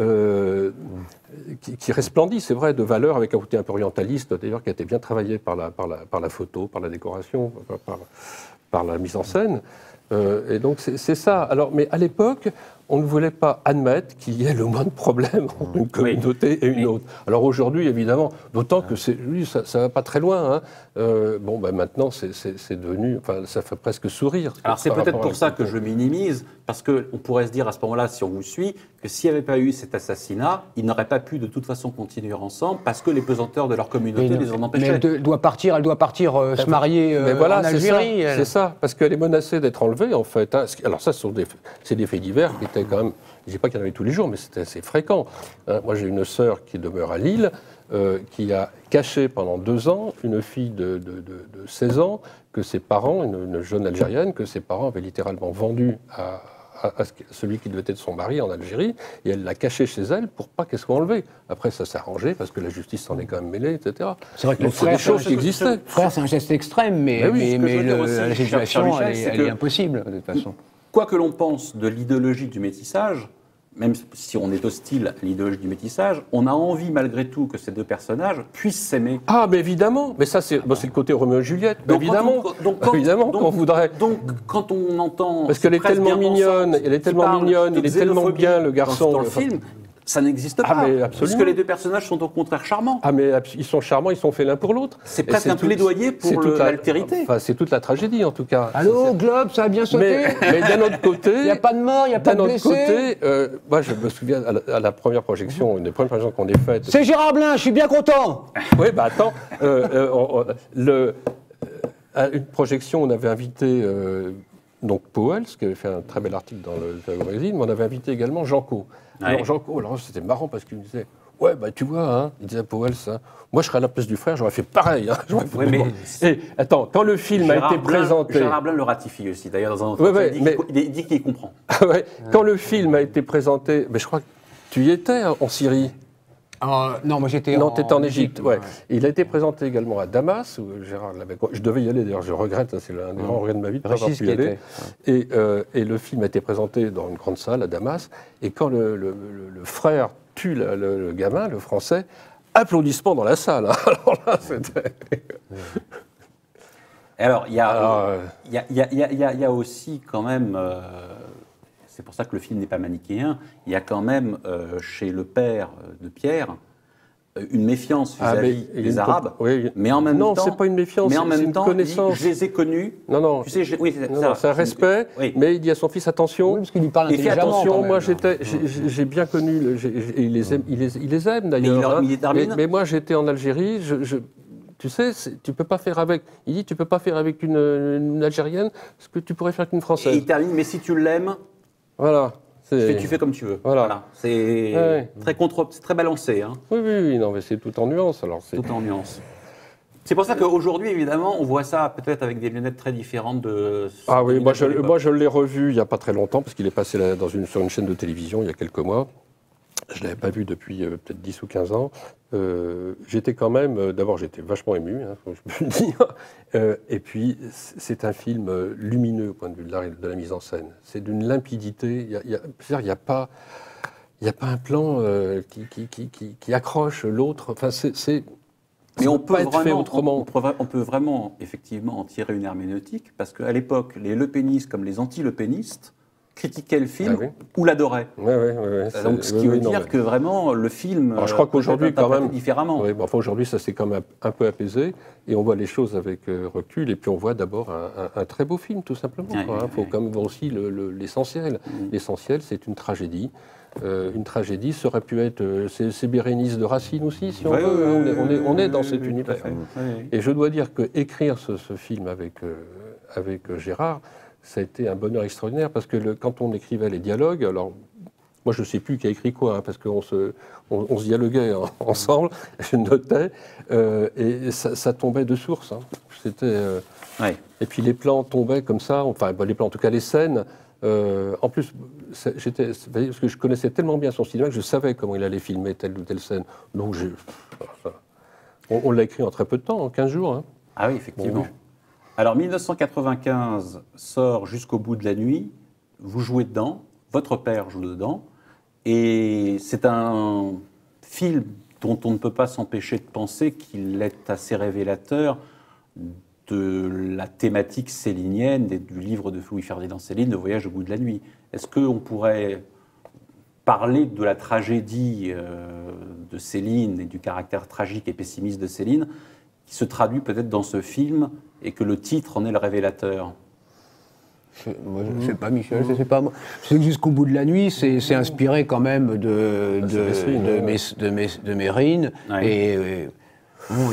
euh, qui, qui resplendit, c'est vrai, de valeurs, avec un côté un peu orientaliste, d'ailleurs, qui a été bien travaillé par la, par la, par la photo, par la décoration, par, par, par la mise en scène. Euh, et donc c'est ça. Alors, mais à l'époque, on ne voulait pas admettre qu'il y ait le moins de problèmes entre une communauté oui. et une autre. Alors aujourd'hui, évidemment, d'autant que oui, ça ne va pas très loin. Hein. Euh, bon, ben maintenant, c'est devenu, enfin, ça fait presque sourire. Alors c'est peut-être pour ça que je minimise, parce qu'on pourrait se dire à ce moment-là, si on vous suit, que s'il n'y avait pas eu cet assassinat, ils n'auraient pas pu de toute façon continuer ensemble, parce que les pesanteurs de leur communauté les en empêchaient. Mais elle de, doit partir, elle doit partir euh, se marier euh, mais voilà, en Algérie. C'est ça, ça, parce qu'elle est menacée d'être enlevée, en fait. Hein. Alors ça, c'est des, des faits divers qui étaient quand même, je ne dis pas qu'il y en avait tous les jours, mais c'était assez fréquent. Hein. Moi, j'ai une sœur qui demeure à Lille, euh, qui a caché pendant deux ans une fille de, de, de, de seize ans, que ses parents, une, une jeune Algérienne, que ses parents avaient littéralement vendue à, à, à celui qui devait être son mari en Algérie, et elle l'a cachée chez elle pour pas qu'elle soit enlevée. Après, ça s'est arrangé, parce que la justice s'en est quand même mêlée, et cetera. C'est vrai que le frère, des choses qui existaient. Frère, c'est un geste extrême, mais, mais, oui, mais, mais le, aussi, la situation, Michel, elle, est, elle est impossible, de toute façon. Quoi que l'on pense de l'idéologie du métissage, même si on est hostile à l'idéologie du métissage, on a envie malgré tout que ces deux personnages puissent s'aimer. Ah, mais évidemment. Mais ça, c'est bon, le côté Roméo et Juliette. Donc, évidemment. Quand on, donc, quand, évidemment qu'on voudrait. Donc, quand on entend. Parce qu'elle est tellement mignonne, elle est tellement mignonne, il est tellement bien, le garçon. Dans le film. Ça n'existe pas, ah, mais absolument. Puisque les deux personnages sont au contraire charmants. Ah, mais ils sont charmants, ils sont faits l'un pour l'autre. C'est presque un plaidoyer pour l'altérité. Enfin, c'est toute la tragédie, en tout cas. Allô, Globe, ça a bien sauté. Mais, mais d'un autre côté... Il n'y a pas de mort, il n'y a pas de blessés. D'un autre côté, euh, moi, je me souviens, à la, à la première projection, une des premières projections qu'on ait faites... C'est Gérard Blin, je suis bien content. Oui, bah attends, euh, euh, on, on, le, à une projection, on avait invité... Euh, donc Powell, qui avait fait un très bel article dans le, le magazine, mais on avait invité également Jean Caux. Alors, Jean Caux, alors c'était marrant parce qu'il me disait « Ouais, bah tu vois, hein, il disait à Powell ça, moi je serais à la place du frère, j'aurais fait pareil. Hein, ouais, mais et attends, quand le film Gérard a été Blin, présenté... Gérard Blin le ratifie aussi, d'ailleurs, dans un autre ouais, ouais, il, mais... il dit qu'il comprend. ouais, quand le film a été présenté, mais je crois que tu y étais hein, en Syrie. Euh, non, moi j'étais en, non, t'étais en Égypte. Ouais. Ouais. Il a été présenté également à Damas, où Gérard l'avait. Je devais y aller, d'ailleurs, je regrette, c'est l'un des grands regrets de ma vie de ne pas avoir pu y aller. Ouais. Et, euh, et le film a été présenté dans une grande salle à Damas, et quand le, le, le, le frère tue le, le, le gamin, le français, applaudissements dans la salle. Hein. Alors là, c'était. Alors, il y, euh... y, a, y, a, y, a, y, a, y a aussi quand même. Euh... C'est pour ça que le film n'est pas manichéen. Il y a quand même, euh, chez le père de Pierre, une méfiance vis-à-vis ah, des Arabes. Oui. Mais en même non, temps, c'est pas une méfiance, c'est une temps, connaissance. Je les ai connus. Non, non. Tu sais, je, oui, c'est un respect. Oui. Mais il dit à son fils attention. Oui, parce qu'il lui parle intelligemment. Et fais attention. Moi, j'étais, j'ai bien connu. Le, il les aime, il les, il les aime d'ailleurs. Mais, hein. mais, mais moi, j'étais en Algérie. Je, je, tu sais, tu peux pas faire avec. Il dit, tu peux pas faire avec une, une Algérienne ce que tu pourrais faire avec une Française. Et il termine. Mais si tu l'aimes. Voilà. Tu fais, tu fais comme tu veux. Voilà. voilà. C'est ouais. très, très balancé. Hein. Oui, oui, oui. Non, mais c'est tout en nuance. Alors, tout en nuance. C'est pour ça qu'aujourd'hui, évidemment, on voit ça peut-être avec des lunettes très différentes de... Ah oui, moi je, moi je l'ai revu il n'y a pas très longtemps, parce qu'il est passé là, dans une, sur une chaîne de télévision il y a quelques mois. Je ne l'avais pas vu depuis euh, peut-être dix ou quinze ans. Euh, j'étais quand même... Euh, D'abord, j'étais vachement ému, hein, faut que je peux le dire. Euh, et puis, c'est un film lumineux au point de vue de la, de la mise en scène. C'est d'une limpidité. Il y a, il y a, c'est-à-dire, il n'y a pas... Il n'y a pas un plan euh, qui, qui, qui, qui, qui accroche l'autre. Enfin, c'est... Mais on peut, vraiment, on, peut, on peut vraiment, effectivement, en tirer une herméneutique, parce qu'à l'époque, les lepénistes comme les anti-lepénistes critiquaient le film ah oui. ou l'adoraient. Oui, oui, oui. Donc, ce qui oui, veut oui, dire non, que vraiment, le film alors, je crois qu'aujourd'hui, quand même, différemment. Oui, bon, enfin, aujourd'hui, ça s'est quand même un peu apaisé, et on voit les choses avec euh, recul, et puis on voit d'abord un, un, un très beau film, tout simplement. Il oui, hein, oui, faut oui. quand même voir aussi l'essentiel. Le, le, l'essentiel, c'est une tragédie. Euh, une tragédie, ça aurait pu être... Euh, c'est Bérénice de Racine aussi, si on oui, veut. Oui, on, est, on, est, on est oui, dans oui, cet oui, univers. oui. Et je dois dire qu'écrire ce, ce film avec, euh, avec Gérard, ça a été un bonheur extraordinaire, parce que le, quand on écrivait les dialogues, alors moi je ne sais plus qui a écrit quoi, hein, parce qu'on se, on, on se dialoguait hein, ensemble, je notais, euh, et ça, ça tombait de source. Hein. C'était... Euh, ouais. Et puis les plans tombaient comme ça, enfin bah, les plans, en tout cas les scènes, Euh, en plus, j'étais, parce que je connaissais tellement bien son cinéma que je savais comment il allait filmer telle ou telle scène. Donc, j'ai, on, on l'a écrit en très peu de temps, en quinze jours. Hein. Ah oui, effectivement. Bon, oui. Alors, mille neuf cent quatre-vingt-quinze sort Jusqu'au bout de la nuit. Vous jouez dedans, votre père joue dedans. Et c'est un film dont on ne peut pas s'empêcher de penser qu'il est assez révélateur de la thématique célinienne, du livre de Louis-Ferdinand Céline, Le voyage au bout de la nuit. Est-ce qu'on pourrait parler de la tragédie euh, de Céline et du caractère tragique et pessimiste de Céline, qui se traduit peut-être dans ce film et que le titre en est le révélateur? Moi, je ne sais pas, Michel, je ne sais pas. Moi. Je sais que Jusqu'au bout de la nuit, c'est inspiré quand même de, de, de, de, mes, de, mes, de Mérine. Ouais. Et, et bon,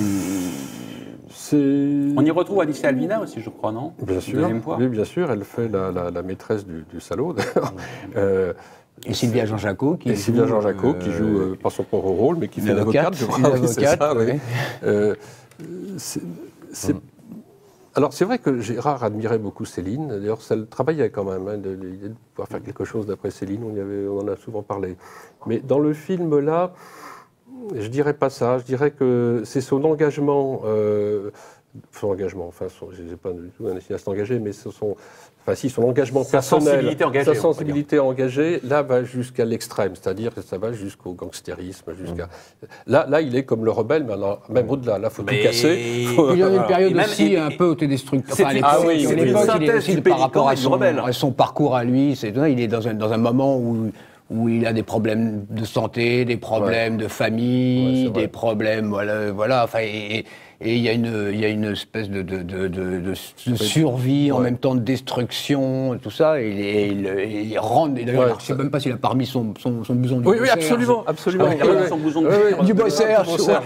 il... On y retrouve Alicia Alvina aussi, je crois, non? Bien sûr, oui, bien sûr. Elle fait la, la, la maîtresse du, du salaud, d'ailleurs. euh, et Sylvia Jean-Jacot qui, et Sylvia Jean-Jacot, euh, qui joue euh, pas son propre rôle, mais qui fait l'avocate, je crois. Oui, c'est ça, oui. Oui. Euh, c'est... Hum. Alors, c'est vrai que Gérard admirait beaucoup Céline. D'ailleurs, ça le travaillait quand même, hein, l'idée de pouvoir faire quelque chose d'après Céline. On, y avait, on en a souvent parlé. Mais dans le film-là, je dirais pas ça. Je dirais que c'est son engagement, euh, son engagement, enfin, son, je n'ai pas du tout un cinéaste engagé, mais c'est son... Enfin, si, son engagement sa personnel, sensibilité engagée, sa sensibilité engagée, là, va jusqu'à l'extrême, c'est-à-dire que ça va jusqu'au gangstérisme, jusqu'à... Mmh. Là, là, il est comme le rebelle, mais alors, même au-delà, là, il faut mais... tout casser. Il y a une période alors, aussi même, un peu autodestructive. Enfin, à l'époque, ah oui, il est aussi par rapport à son, à son parcours à lui, c'est, il est dans un, dans un moment où... où il a des problèmes de santé, des problèmes ouais. de famille, ouais, des problèmes, voilà, voilà, enfin, et, et il y a une, il y a une espèce de, de, de, de, de survie, ouais. en même temps de destruction, tout ça, et il, il, il rentre, d'ailleurs, ouais, je ne sais même pas s'il a parmi son, son, son blouson du Oui, oui, absolument, absolument. Ah, oui, oui, son blouson du, oui, du Bosser,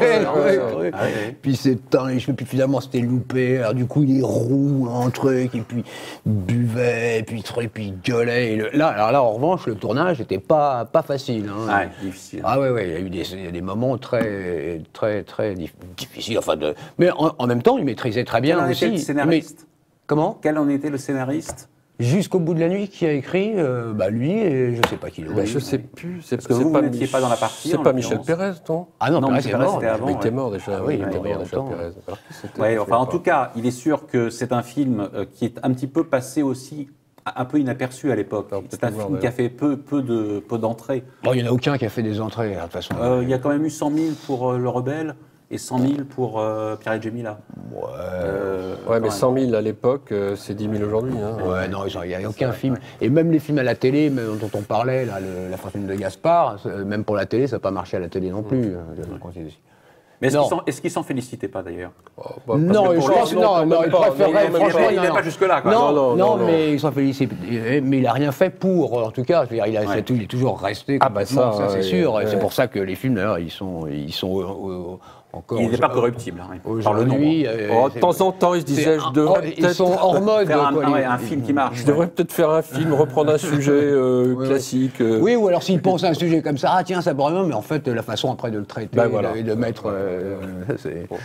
puis c'est, puis finalement, c'était loupé, alors du coup, il est roux, un truc, et puis buvait, et puis truc, puis gueulait, et le, là, alors là, en revanche, le tournage n'était pas, pas facile. Hein. Ah, difficile. Ah, ouais, ouais, il y a eu des, il y a des moments très, très, très difficiles, enfin, de... Mais en, en même temps, il maîtrisait très bien Quel aussi. En était le scénariste mais... Comment Quel en était le scénariste? Jusqu'au bout de la nuit, qui a écrit euh, bah, lui, et je ne sais pas qui. Bah, je ne sais plus. C'est parce que vous, vous n'étiez pas dans la partie. C'est pas Michel Pérez, non? Ah non, non Pérez, Pérez c'était avant. Il était mort déjà. Ah oui, il était mort déjà, Pérez. Ouais, enfin, en tout cas, il est sûr que c'est un film qui est un petit peu passé aussi un peu inaperçu à l'époque. C'est un film qui a fait peu, peu de peu d'entrées. Bon, il n'y en a aucun qui a fait des entrées, de toute façon. Euh, il y a quand même eu cent mille pour euh, Le Rebelle et cent mille pour euh, Pierre et Jemila. Ouais, euh, ouais mais cent mille à l'époque, euh, c'est dix mille aujourd'hui. Hein. Ouais, non, il n'y a aucun film. Et même les films à la télé même, dont on parlait, là, le, La fortune de Gaspard, même pour la télé, ça n'a pas marché à la télé non plus. Mmh. Euh, Mais est-ce qu'ils est qu s'en félicitait pas d'ailleurs? oh, bah, Non, je pense non, non, non, il préférait. Franchement, il n'est pas jusque-là. Non, non, non, non, non, mais il s'en félicitait. Mais il n'a rien fait pour, en tout cas. Je veux dire, il, a, ouais. tout, il est toujours resté. Ah, bah ça, ça c'est ouais, sûr. Ouais. C'est pour ça que les films, d'ailleurs, ils sont. Ils sont euh, encore. Il n'est pas corruptible. Hein, aujourd'hui. Euh, oh, de temps en temps, il se disait je devrais peut-être. Ils sont hors mode. Faire un, quoi, un, un film qui marche. Je devrais peut-être faire un film, reprendre un sujet euh, ouais, classique. Ouais. Euh... Oui, ou alors s'il pense à un sujet comme ça, ah tiens, ça pourrait bien, mais en fait, la façon après de le traiter ben voilà. et de mettre. Euh, c'est. Bon.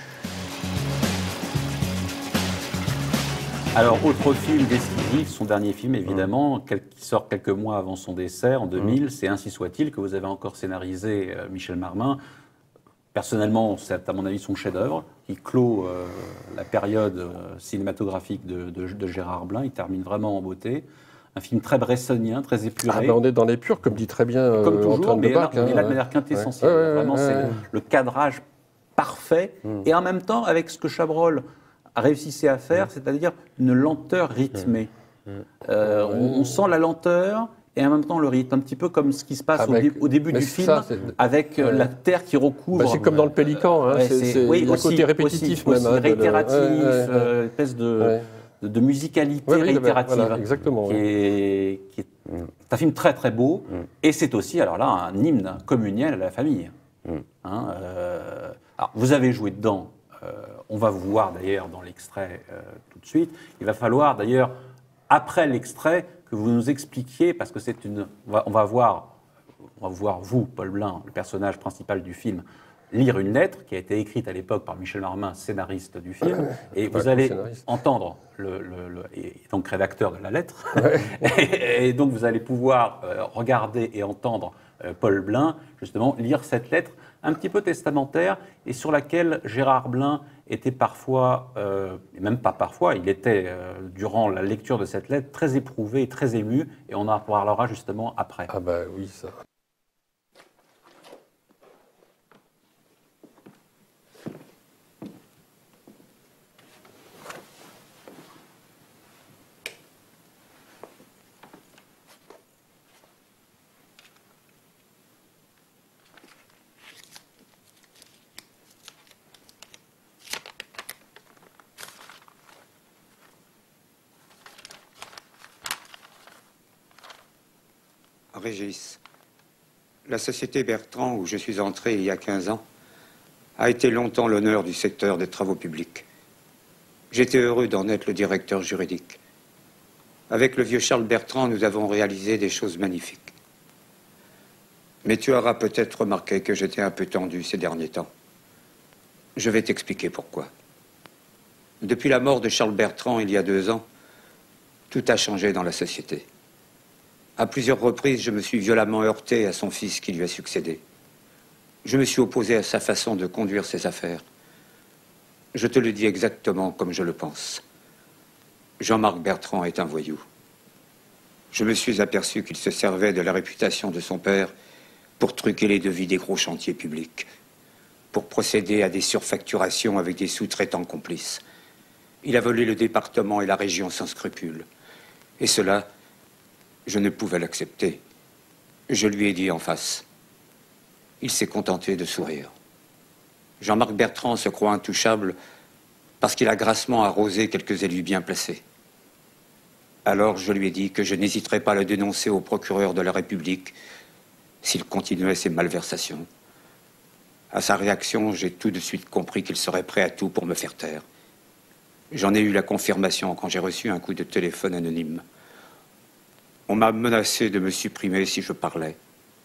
Alors, autre film décisif, son dernier film évidemment, qui sort quelques mois avant son décès, en deux mille, mmh. c'est Ainsi soit-il, que vous avez encore scénarisé, euh, Michel Marmin. Personnellement, c'est à mon avis son chef-d'œuvre, qui clôt euh, la période euh, cinématographique de, de, de Gérard Blin. Il termine vraiment en beauté. Un film très bressonien, très épuré. Ah ben on est dans les purs, comme dit très bien euh, comme toujours, Antoine mais Debac. Là, hein, mais là de manière quintessentielle. Ouais, ouais, vraiment, ouais, c'est ouais. le, le cadrage parfait. Mmh. Et en même temps, avec ce que Chabrol réussissait à faire, mmh. c'est-à-dire une lenteur rythmée. Mmh. Euh, on, on sent la lenteur et en même temps le rythme, un petit peu comme ce qui se passe avec, au, dé, au début du film, ça, avec euh, la terre qui recouvre. Bah, c'est comme dans Le Pélican, hein, ouais, c'est oui, un côté répétitif aussi, même. Aussi, hein, réitératif, ouais, ouais, ouais. Euh, espèce de, ouais. de, de musicalité ouais, réitérative. Voilà, exactement. Qui est, qui est mm. un film très très beau, mm. et c'est aussi alors là un hymne communiel à la famille. Mm. Hein, euh, alors, vous avez joué dedans, euh, on va vous voir d'ailleurs dans l'extrait euh, tout de suite. Il va falloir d'ailleurs, après l'extrait, que vous nous expliquiez, parce que c'est une... On va, on va voir, on va voir vous, Paul Blin, le personnage principal du film, lire une lettre qui a été écrite à l'époque par Michel Marmin, scénariste du film, et vous Pas allez scénariste. entendre, le, le, le- et donc rédacteur de la lettre, et, et donc vous allez pouvoir euh, regarder et entendre euh, Paul Blein, justement, lire cette lettre un petit peu testamentaire, et sur laquelle Gérard Blein était parfois, euh, et même pas parfois, il était, euh, durant la lecture de cette lettre, très éprouvé et très ému, et on en parlera justement après. Ah bah oui, ça. Régis, la société Bertrand, où je suis entré il y a quinze ans, a été longtemps l'honneur du secteur des travaux publics. J'étais heureux d'en être le directeur juridique. Avec le vieux Charles Bertrand, nous avons réalisé des choses magnifiques. Mais tu auras peut-être remarqué que j'étais un peu tendu ces derniers temps. Je vais t'expliquer pourquoi. Depuis la mort de Charles Bertrand il y a deux ans, tout a changé dans la société. À plusieurs reprises, je me suis violemment heurté à son fils qui lui a succédé. Je me suis opposé à sa façon de conduire ses affaires. Je te le dis exactement comme je le pense. Jean-Marc Bertrand est un voyou. Je me suis aperçu qu'il se servait de la réputation de son père pour truquer les devis des gros chantiers publics, pour procéder à des surfacturations avec des sous-traitants complices. Il a volé le département et la région sans scrupule. Et cela, je ne pouvais l'accepter. Je lui ai dit en face. Il s'est contenté de sourire. Jean-Marc Bertrand se croit intouchable parce qu'il a grassement arrosé quelques élus bien placés. Alors je lui ai dit que je n'hésiterais pas à le dénoncer au procureur de la République s'il continuait ses malversations. À sa réaction, j'ai tout de suite compris qu'il serait prêt à tout pour me faire taire. J'en ai eu la confirmation quand j'ai reçu un coup de téléphone anonyme. On m'a menacé de me supprimer si je parlais.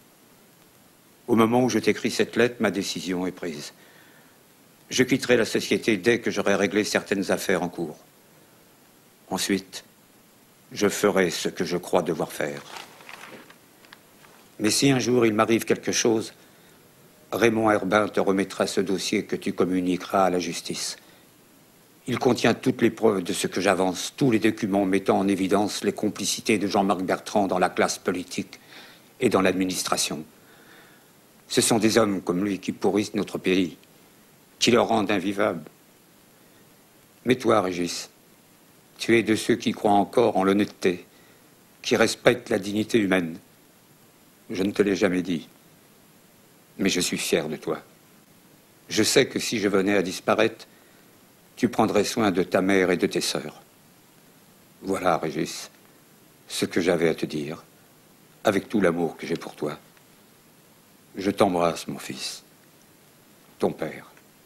Au moment où je t'écris cette lettre, ma décision est prise. Je quitterai la société dès que j'aurai réglé certaines affaires en cours. Ensuite, je ferai ce que je crois devoir faire. Mais si un jour il m'arrive quelque chose, Raymond Herbin te remettra ce dossier que tu communiqueras à la justice. Il contient toutes les preuves de ce que j'avance, tous les documents mettant en évidence les complicités de Jean-Marc Bertrand dans la classe politique et dans l'administration. Ce sont des hommes comme lui qui pourrissent notre pays, qui le rendent invivable. Mais toi, Régis, tu es de ceux qui croient encore en l'honnêteté, qui respectent la dignité humaine. Je ne te l'ai jamais dit, mais je suis fier de toi. Je sais que si je venais à disparaître, tu prendrais soin de ta mère et de tes sœurs. Voilà, Régis, ce que j'avais à te dire, avec tout l'amour que j'ai pour toi. Je t'embrasse, mon fils, ton père.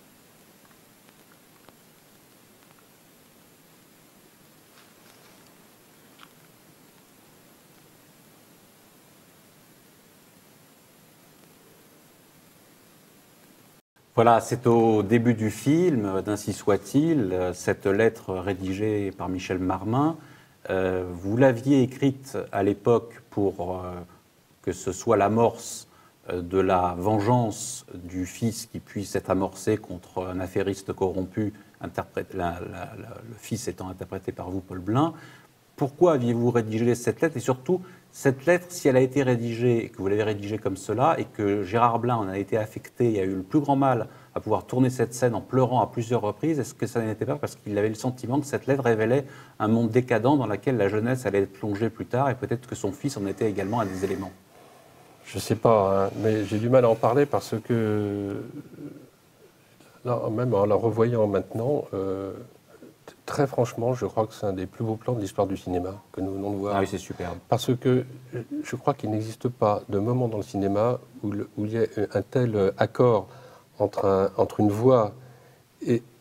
Voilà, c'est au début du film, d'Ainsi soit-il, cette lettre rédigée par Michel Marmin. Euh, vous l'aviez écrite à l'époque pour euh, que ce soit l'amorce euh, de la vengeance du fils qui puisse être amorcée contre un affairiste corrompu, interprète, la, la, la, le fils étant interprété par vous, Paul Blein. Pourquoi aviez-vous rédigé cette lettre? Et surtout, cette lettre, si elle a été rédigée, que vous l'avez rédigée comme cela, et que Gérard Blein en a été affecté et a eu le plus grand mal à pouvoir tourner cette scène en pleurant à plusieurs reprises, est-ce que ça n'était pas parce qu'il avait le sentiment que cette lettre révélait un monde décadent dans lequel la jeunesse allait être plongée plus tard, et peut-être que son fils en était également un des éléments? Je ne sais pas, hein, mais j'ai du mal à en parler parce que, là, même en la revoyant maintenant, euh, très franchement, je crois que c'est un des plus beaux plans de l'histoire du cinéma que nous venons de voir. Ah oui, c'est superbe. Parce que je crois qu'il n'existe pas de moment dans le cinéma où, le, où il y a un tel accord entre, un, entre une voix et,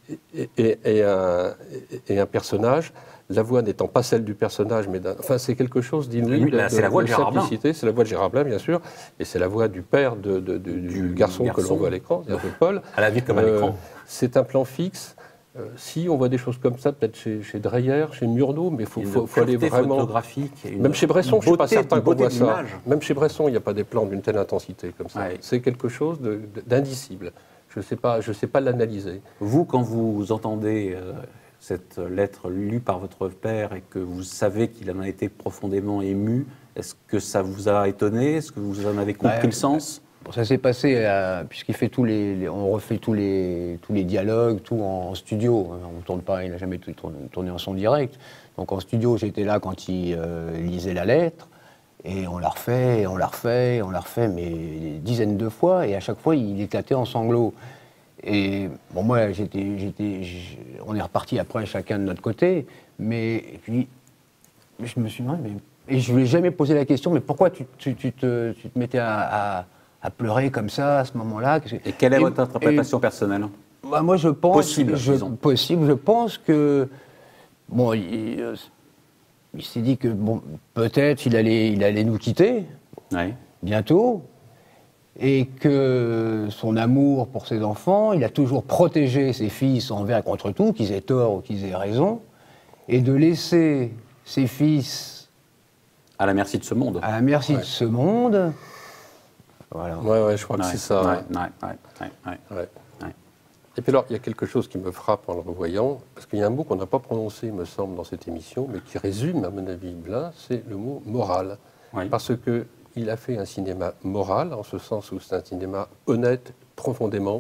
et, et, et, un, et un personnage, la voix n'étant pas celle du personnage, mais d'un, enfin c'est quelque chose d'inouï, oui, de, c'est la voix de, de Gérard simplicité. C'est la voix de Gérard Blin, bien sûr, et c'est la voix du père de, de, de, du, du garçon, garçon que l'on voit à l'écran, de Paul. À la vie comme à l'écran. Euh, c'est un plan fixe. Euh, si on voit des choses comme ça, peut-être chez, chez Dreyer, chez Murnau, mais il faut, faut, faut aller vraiment. Une, même chez Bresson, je ne suis pas certain qu'on voit ça. D'image. Même chez Bresson, il n'y a pas des plans d'une telle intensité comme ça. Ouais. C'est quelque chose de, de, d'indicible. Je ne sais pas, je sais pas l'analyser. Vous, quand vous entendez euh, cette lettre lue par votre père et que vous savez qu'il en a été profondément ému, est-ce que ça vous a étonné? Est-ce que vous en avez compris bah, le sens? Bon, ça s'est passé, euh, puisqu'il fait tous les, les, on refait tous les, tous les dialogues, tout en, en studio. On tourne pas, il n'a jamais tourné, tourné en son direct. Donc en studio, j'étais là quand il euh, lisait la lettre, et on la refait, et on la refait, et on la refait, mais des dizaines de fois, et à chaque fois, il éclatait en sanglots. Et bon, moi, j'étais, j'étais, on est reparti après chacun de notre côté, mais et puis je me suis dit, mais, et je lui ai jamais posé la question, mais pourquoi tu, tu, tu, te, tu te mettais à, à à pleurer comme ça à ce moment-là. Et quelle est et, votre interprétation et, personnelle? Bah moi, je pense possible, je, disons. possible. Je pense que bon, il, euh, il s'est dit que bon, peut-être il allait, il allait nous quitter oui. bientôt, et que son amour pour ses enfants, il a toujours protégé ses fils envers et contre tout, qu'ils aient tort ou qu'ils aient raison, et de laisser ses fils à la merci de ce monde. À la merci ouais. de ce monde. Voilà. Ouais, ouais, je crois ouais, que c'est ça. Ouais, ouais, ouais, ouais, ouais. Ouais. Et puis alors, il y a quelque chose qui me frappe en le revoyant, parce qu'il y a un mot qu'on n'a pas prononcé, me semble, dans cette émission, mais qui résume, à mon avis, Blin, c'est le mot moral. Oui. Parce qu'il a fait un cinéma moral, en ce sens où c'est un cinéma honnête, profondément,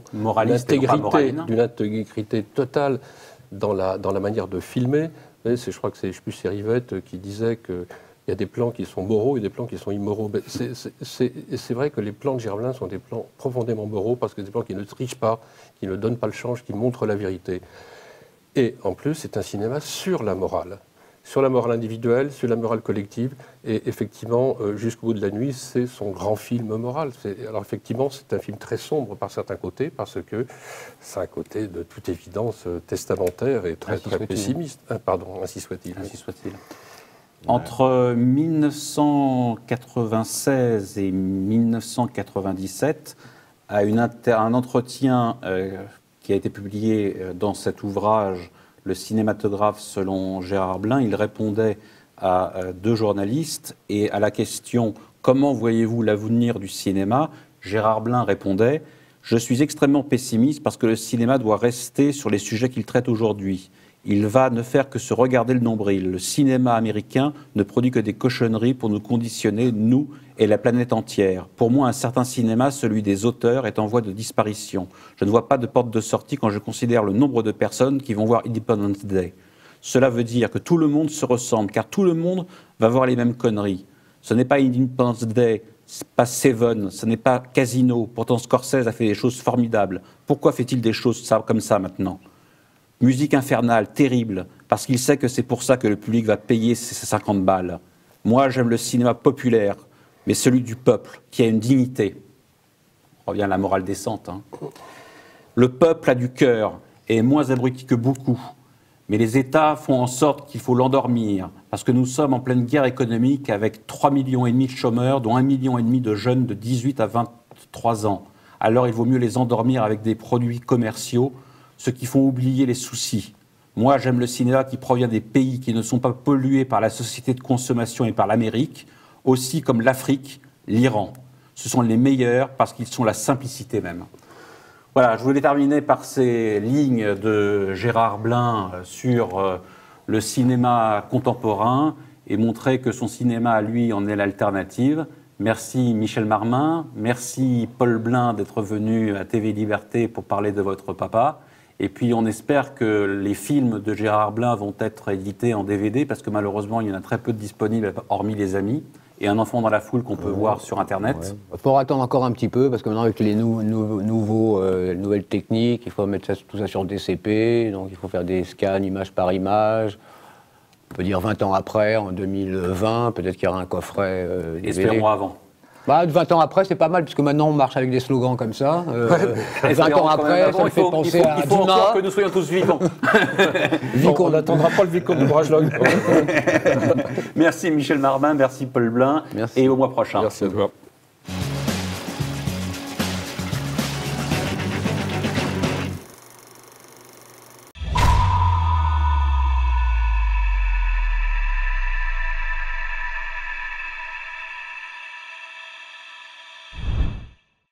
d'une intégrité totale dans la, dans la manière de filmer. Et c'est, je crois que c'est, je sais plus, c'est Rivette qui disait que il y a des plans qui sont moraux et des plans qui sont immoraux. C'est, c'est, c'est, c'est vrai que les plans de Gérard Blin sont des plans profondément moraux parce que c'est des plans qui ne trichent pas, qui ne donnent pas le change, qui montrent la vérité. Et en plus, c'est un cinéma sur la morale, sur la morale individuelle, sur la morale collective. Et effectivement, euh, Jusqu'au bout de la nuit, c'est son grand film moral. C'est, alors effectivement, c'est un film très sombre par certains côtés parce que c'est un côté de toute évidence euh, testamentaire et très, très pessimiste. Ah, pardon, ainsi soit-il. Ainsi soit-il. Entre mille neuf cent quatre-vingt-seize et mille neuf cent quatre-vingt-dix-sept, à une inter- un entretien euh, qui a été publié dans cet ouvrage, Le cinématographe selon Gérard Blin, il répondait à euh, deux journalistes et à la question « Comment voyez-vous l'avenir du cinéma ?» Gérard Blin répondait « Je suis extrêmement pessimiste parce que le cinéma doit rester sur les sujets qu'il traite aujourd'hui. Il va ne faire que se regarder le nombril. Le cinéma américain ne produit que des cochonneries pour nous conditionner, nous et la planète entière. Pour moi, un certain cinéma, celui des auteurs, est en voie de disparition. Je ne vois pas de porte de sortie quand je considère le nombre de personnes qui vont voir Independence Day. Cela veut dire que tout le monde se ressemble, car tout le monde va voir les mêmes conneries. Ce n'est pas Independence Day, ce n'est pas Seven, ce n'est pas Casino. Pourtant, Scorsese a fait des choses formidables. Pourquoi fait-il des choses comme ça maintenant ? Musique infernale, terrible, parce qu'il sait que c'est pour ça que le public va payer ses cinquante balles. Moi, j'aime le cinéma populaire, mais celui du peuple, qui a une dignité. On revient à la morale décente. Hein. Le peuple a du cœur et est moins abruti que beaucoup. Mais les États font en sorte qu'il faut l'endormir, parce que nous sommes en pleine guerre économique avec trois millions et demi de chômeurs, dont un million et demi de jeunes de dix-huit à vingt-trois ans. Alors il vaut mieux les endormir avec des produits commerciaux, ceux qui font oublier les soucis. Moi, j'aime le cinéma qui provient des pays qui ne sont pas pollués par la société de consommation et par l'Amérique, aussi comme l'Afrique, l'Iran. Ce sont les meilleurs parce qu'ils sont la simplicité même. Voilà, je voulais terminer par ces lignes de Gérard Blin sur euh, le cinéma contemporain et montrer que son cinéma, à lui, en est l'alternative. Merci Michel Marmin, merci Paul Blin d'être venu à T V Liberté pour parler de votre papa. Et puis on espère que les films de Gérard Blin vont être édités en D V D parce que malheureusement il y en a très peu de disponibles hormis Les Amis et Un enfant dans la foule qu'on peut ouais, voir sur Internet. Il ouais. faut attendre encore un petit peu parce que maintenant avec les nou- nou- nouveaux, euh, nouvelles techniques, il faut mettre ça, tout ça sur D C P, donc il faut faire des scans image par image. On peut dire vingt ans après, en deux mille vingt, peut-être qu'il y aura un coffret euh, D V D. Espérons avant. Bah, vingt ans après, c'est pas mal, puisque maintenant on marche avec des slogans comme ça. Euh, ouais. vingt ans après, ça me fait penser à il faut Dumas. encore que nous soyons tous vivants. Non, on n'attendra pas le vicomte de Bragelonne. Merci Michel Marbin, merci Paul Blin, merci. et au mois prochain. Merci à toi.